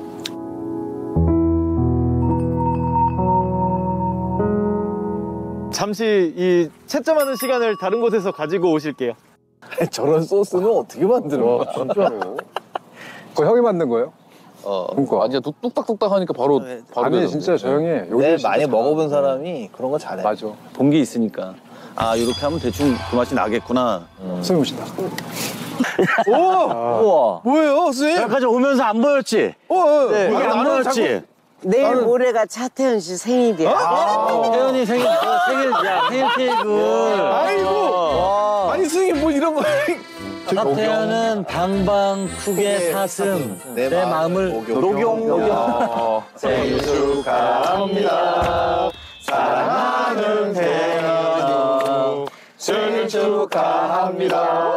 잠시 이 채점하는 시간을 다른 곳에서 가지고 오실게요. 저런 소스는 어떻게 만들어? 진짜로. 그거 형이 만든 거예요? 어, 그러니까. 완전 뚝딱뚝딱 하니까 바로 바로 아니 되던데. 진짜 저 형이 요리 네, 진짜 많이 잘하는 먹어본 거예요. 사람이 그런 거 잘해. 맞아. 본 게 있으니까. 아, 이렇게 하면 대충 그 맛이 나겠구나. 선생님 오신다. 오! 우와. 뭐예요, 선생님? 여기까지 오면서 안 보였지? 어, 어. 이게 아니, 안 나는 보였지? 내일 모레가 차태현 씨 생일이야. 태연이 생일, 어, 생일, 야, 생일 케이크. 아이고! 와. 아니, 선생님 뭐 이런 거. 차태현은 방방쿡의 사슴. 내, 마음을 녹용. 녹용. 생일 축하합니다. 사랑하는 태연이 생일 축하합니다.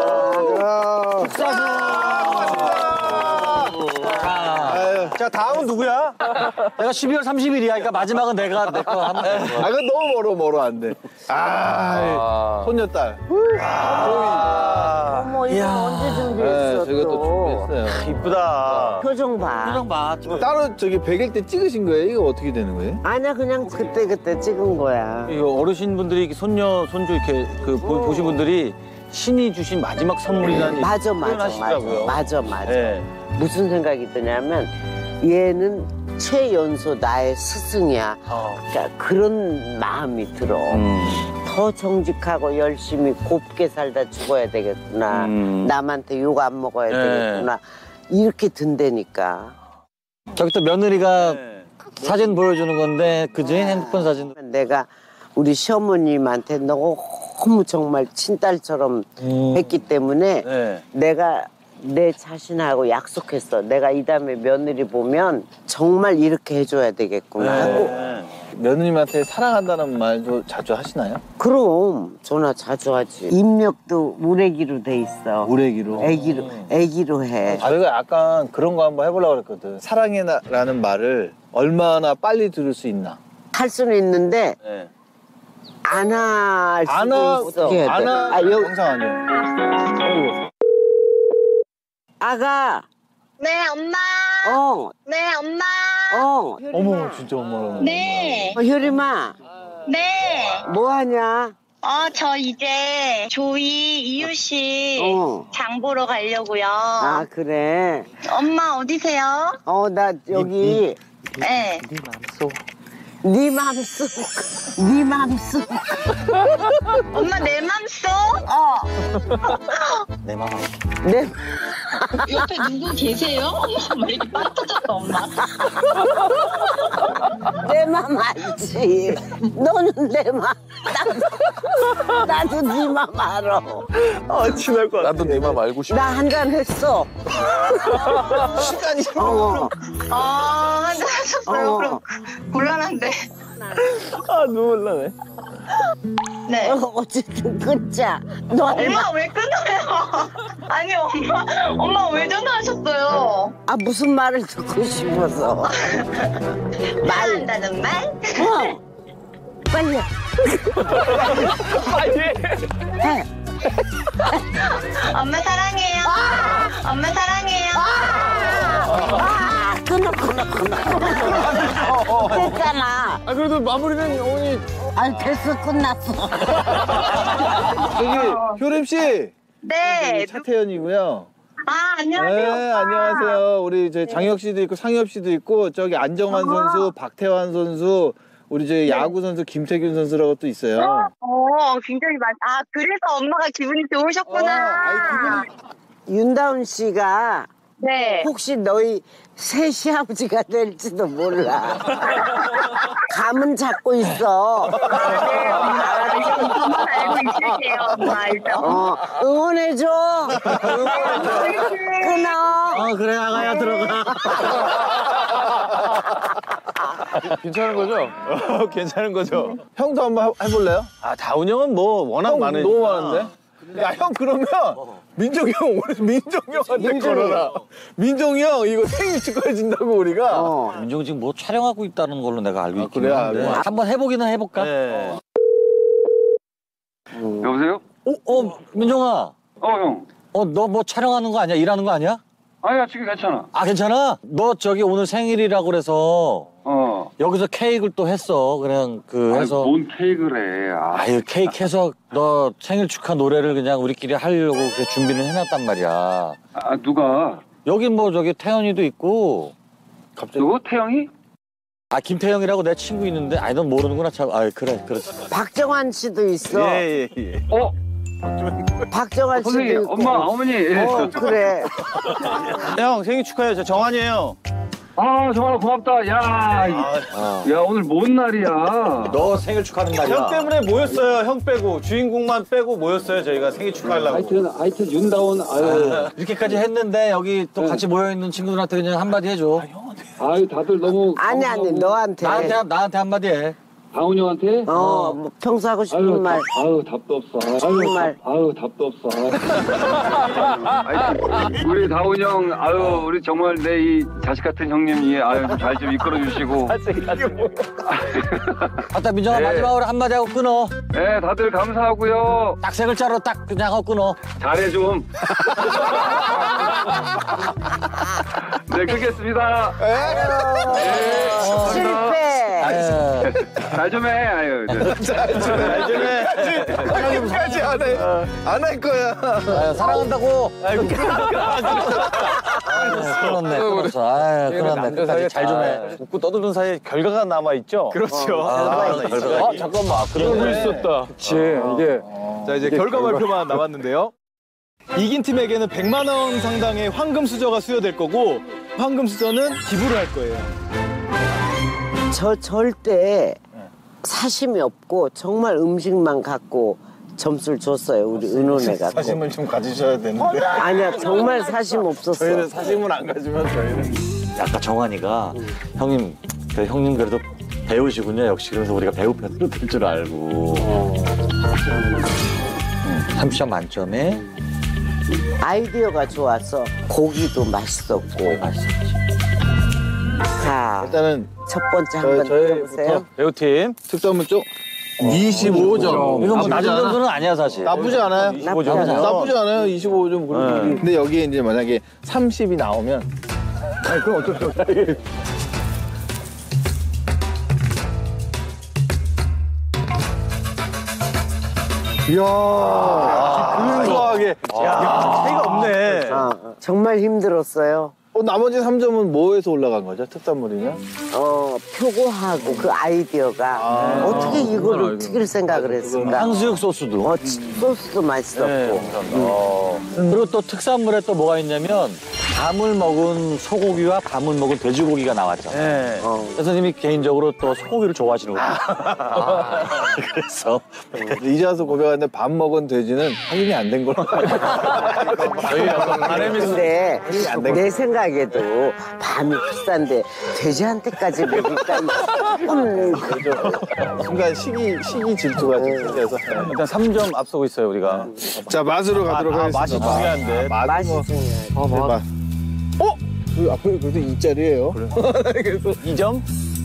자, 다음은 누구야? 내가 십이월 삼십일이야. 그러니까 마지막은 내가 내 거 하면 돼. 아, 이거 너무 멀어, 멀어, 안 돼. 아, 손녀딸. 아, 어머, 이거 언제 준비했어? 저희가 또 또. 준비했어요. 이쁘다. 표정 봐. 표정 봐. 따로 저기 백일 때 찍으신 거예요? 이거 어떻게 되는 거예요? 아니야, 그냥 그때 그때 찍은 거야. 이거 어르신분들이 이렇게 손녀, 손주 이렇게 그 보- 보신 분들이 신이 주신 마지막 선물이라는 맞아, 맞아, 맞아, 표현하시더라고요. 맞아, 맞아. 네. 무슨 생각이 드냐면 얘는 최연소 나의 스승이야. 어. 그러니까 그런 마음이 들어. 음. 더 정직하고 열심히 곱게 살다 죽어야 되겠구나. 음. 남한테 욕 안 먹어야 네. 되겠구나. 이렇게 든다니까. 저기 또 며느리가 사진 보여주는 건데 그지? 핸드폰 사진. 내가 우리 시어머님한테 너무 정말 친딸처럼 음. 했기 때문에 네. 내가 내 자신하고 약속했어. 내가 이 다음에 며느리 보면 정말 이렇게 해줘야 되겠구나 하고. 네. 며느님한테 사랑한다는 말도 자주 하시나요? 그럼 전화 자주 하지. 입력도 우레기로 돼 있어. 우레기로? 애기로, 애기로 해. 저희가 약간 그런 거 한번 해보려고 그랬거든. 사랑해라는 말을 얼마나 빨리 들을 수 있나? 할 수는 있는데 네. 안 할 수도 안 하, 있어. 안 하, 아, 여기 항상 아니에요. 아가. 네, 엄마. 어. 네, 엄마. 어. 어머, 진짜 엄마랑. 네. 어, 효림아. 네. 뭐 하냐? 어, 저 이제 조이, 이유씨 어. 장 보러 가려고요. 아, 그래. 엄마 어디세요? 어, 나 여기. 네. 네 맘속. 네 맘속. 네 맘속. 엄마 내 맘속? 어. 내 맘. 내 옆에 누구 계세요? 엄마 왜 이렇게 빵 터졌어, 엄마? 내 맘 알지. 너는 내 맘. 나도, 나도 네 맘 알아. 아, 친할 것 같아. 나도 네 맘 알고 싶어. 나 한 잔 했어. 시간이. 어. 아, 한잔 하셨어요? 어. 그럼 곤란한데. 아, 눈물 나네. 네. 어, 어쨌든 끊자. 너 엄마 얼마? 왜 끊어요? 아니 엄마 엄마 왜 전화하셨어요? 아, 무슨 말을 듣고 싶어서. 말한다는 말? 어. 빨리. 빨리. 해. 엄마 사랑해요. 엄마 사랑해요. 아, 끊어, 끊어, 끊어. 됐잖아. 아, 그래도 마무리는 어머니. 아니, 됐어, 끝났어. 저기, 효림 씨. 네. 차태현이고요. 아 안녕하세요. 네, 오빠. 안녕하세요. 우리 저희 장혁 씨도 있고 상엽 씨도 있고 저기 안정환 선수, 박태환 선수, 우리 저희 야구 선수 김태균 선수라고 또 있어요. 어 굉장히 많. 아 그래서 엄마가 기분이 좋으셨구나. 윤다운 씨가 네. 혹시 너희 새 시아버지가 될지도 몰라. 감은 잡고 있어. 네, 엄마. 엄마 알고 있을게요, 엄마 일단. 어, 응원해줘. 끊어. 어 그래 아가야 들어가. 괜찮은 거죠? 괜찮은 거죠? 형도 한번 해- 해볼래요? 아 다운 형은 뭐 워낙 형 많으니까. 너무 많은데? 야, 형 그러면 민정이 형 오늘 민정이 형한테 민정이. 걸어라. 민정이 형 이거 생일 축하해준다고 우리가. 어. 민정 지금 뭐 촬영하고 있다는 걸로 내가 알고 있긴 그래요? 한데 알고. 한번 해보기는 해볼까? 네. 여보세요? 어, 어 민정아. 어, 형. 어 너 뭐 촬영하는 거 아니야? 일하는 거 아니야? 아니야, 지금 괜찮아. 아 괜찮아? 너 저기 오늘 생일이라고 그래서 어. 여기서 케이크를 또 했어. 그냥 그 해서. 아니, 뭔 케이크를 해. 아, 아유 케이크 해서 너 생일 축하 노래를 그냥 우리끼리 하려고 그렇게 준비를 해놨단 말이야. 아, 누가? 여기 뭐 저기 태연이도 있고. 갑자기. 누구? 태영이? 아 김태형이라고 내 친구 있는데 아니 넌 모르는구나 참. 아 그래 그렇지. 박정환 씨도 있어. 예, 예, 예. 어? 박정환 씨도 선생님, 있고. 엄마, 어머니. 예. 어, 그래. 형 생일 축하해요. 저 정환이에요. 아, 정말 고맙다. 야, 아. 야, 오늘 뭔 날이야. 너 생일 축하하는 날이야. 형 때문에 모였어요. 형 빼고 주인공만 빼고 모였어요. 저희가 생일 축하하려고. 하여튼, 하여튼, 윤다운, 아유. 이렇게까지 했는데 여기 또 같이 모여있는 친구들한테 그냥 한마디 해줘. 아유, 다들 너무. 아니, 아니, 너한테. 나한테 나한테 한마디 해. 다운 형한테? 어, 뭐 평소 하고 싶은 아유, 말. 답, 아유, 답도 없어. 아유, 정말. 답, 아유, 답도 없어. 아유, 우리 다운 형, 아유, 우리 정말 내 이 자식 같은 형님이, 아유, 좀 잘 좀 이끌어 주시고. 아따 민정아 네. 마지막으로 한마디 하고 끊어. 네, 다들 감사하고요. 딱 세 글자로 딱 그냥 하고 끊어. 잘해 좀. 네, 끊겠습니다. 네, 감사합니다. 실패. 잘 좀 해, 아유. 잘 좀 해. 형님까지 안 해. 안 할 거야. 아, 사랑한다고. 아이고. 끊었네, 끊었어. 아, 끊었네. 끝까지 잘 좀 해. 웃고 떠드는 사이에 결과가 남아있죠? 그렇죠. 아, 결과가. 아, 잠깐만. 그러고 있었다. 그치, 이게. 자, 이제 결과 발표만 남았는데요. 이긴 팀에게는 백만 원 상당의 황금 수저가 수여될 거고, 황금 수저는 기부를 할 거예요. 저 절대 사심이 없고 정말 음식만 갖고 점수를 줬어요. 우리 은혼에 갖고. 사심을 좀 가지셔야 되는데. 아니야, 정말 사심 없었어. 저희는 사심을 안 가지면 저희는. 아까 정환이가 형님, 그 형님 그래도 배우시군요. 역시 그래서 우리가 배우 편으로 될 줄 알고. 삼십 점 만점에 아이디어가 좋아서 고기도 맛있었고. 자, 일단은 첫 번째 한번 들어보세요. 배우팀 특점은 좀 이십오 점. 이건 뭐 낮은 점수는 아니야 사실. 나쁘지 않아요. 이십오 점. 나쁘지 않아요. 이십오 점. 네. 근데 여기에 이제 만약에 삼십이 나오면 아니 그럼 어떡해. 이야, 근소하게. 야, 차이가 없네. 아, 정말 힘들었어요. 어, 나머지 삼 점은 뭐에서 올라간 거죠? 특산물이면? 어, 표고하고 그 아이디어가 아, 어떻게 이거를 튀길 생각을 했을까? 탕수육 소스도. 어, 소스도 맛있었고. 네, 어. 그리고 또 특산물에 또 뭐가 있냐면 밤을 먹은 소고기와 밤을 먹은 돼지고기가 나왔잖아요. 네. 어. 선생님이 개인적으로 또 소고기를 좋아하시는거든요. 그래서 이제 와서 고백하는데 밥 먹은 돼지는 확인이 안 된 걸로. 저희 어떤 바람이 근데 내 생각에도 밤이 비싼데 돼지한테까지 먹을까? 음, 순간 시기, 시기 질투가 생겨서. 일단 삼 점 앞서고 있어요, 우리가. 자, 맛으로 가도록 아, 하겠습니다. 맛이 중요한데. 맛, 맛이 뭐. 중요해. 어, 맛. 어? 그 앞에 그래도 이 짜리예요. 그래서 이 점?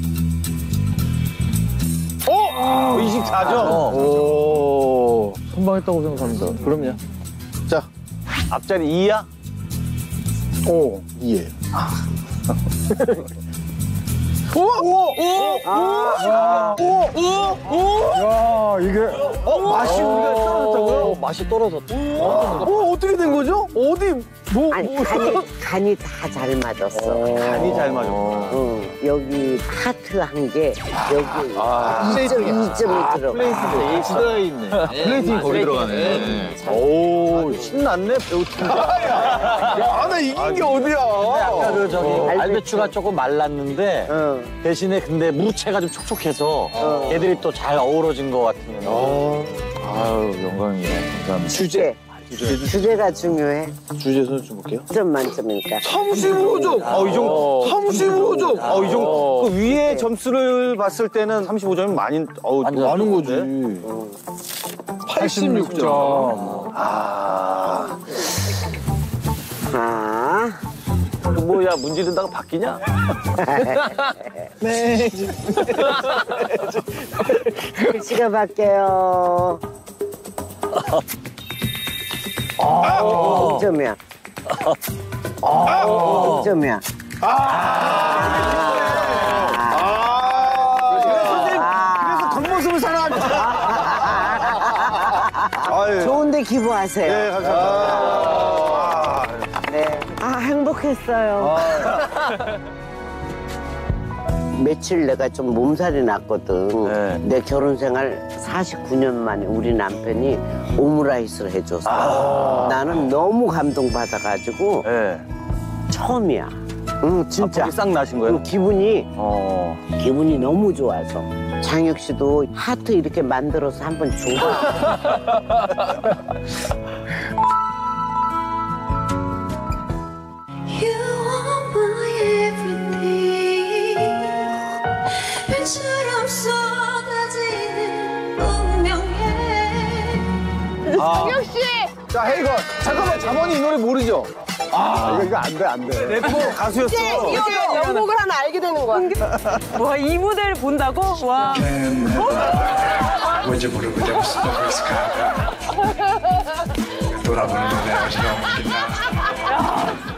어? 이십사 점. 어. 오. 선방했다고 생각합니다. 그럼요. 자, 앞자리 이야? 오, 이예요. 오! 오! 오! 아, 오! 오! 오! 야, 이게 어, 맛이 우리가 떨어졌다고요? 맛이 떨어졌다. 어, 어떻게 된 거죠? 어디 뭐 아니, 뭐 간이, 간이 다 잘 맞았어. 간이 잘 맞았구나. 응, 여기 하트 한 개, 여기 아, 이 점, 이 점이 들어가. 플레이팅이 들어 있네. 플레이팅이 거기 들어가네. 오, 신났네 배우팀. 야, 나 이긴 게 어디야? 아까 그 저기 어. 알배추가 조금 말랐는데 응. 대신에 근데 무채가 좀 촉촉해서 어. 애들이 또 잘 어우러진 것 같은. 어. 아유, 영광이야. 감사합니다. 주제. 주제가 중요해. 주제 선수 좀 볼게요. 점 만점이니까. 삼십오 점. 어, 이 정도. 삼십오 점. 어, 이 정도. 그 위에 점수를 봤을 때는 삼십오 점이 많이 어우, 많은 거지. 팔십육 점. 아. 아. 뭐야 문지른다가 바뀌냐? 네. 글씨가 바뀌어요. 아. 이 점이야. 이 점이야. 그래서 겉모습을 사랑합니다. 좋은데 기부하세요. 네, 감사합니다. 네. 아, 행복했어요. 며칠 내가 좀 몸살이 났거든. 네. 내 결혼 생활 사십구 년 만에 우리 남편이 오므라이스를 해줬어. 나는 너무 감동받아가지고 네. 처음이야. 응, 진짜. 아, 싹 나신 거예요? 응, 기분이, 어. 기분이 너무 좋아서. 장혁 씨도 하트 이렇게 만들어서 한번 줘. You are my everything. 별처럼 쏟아지는 운명에. 장혁 씨. 자, 헤이건. 잠깐만, 자본이 이 노래 모르죠? 아, 이거, 이거 안 돼, 안 돼. 래퍼 가수였어. 이게 연곡을 하나 알게 되는 거야. 와, 이 무대를 본다고? 와. 뭔지 모르고 내가 쓰다고 했을까. 돌아보는 거 내가 싫어.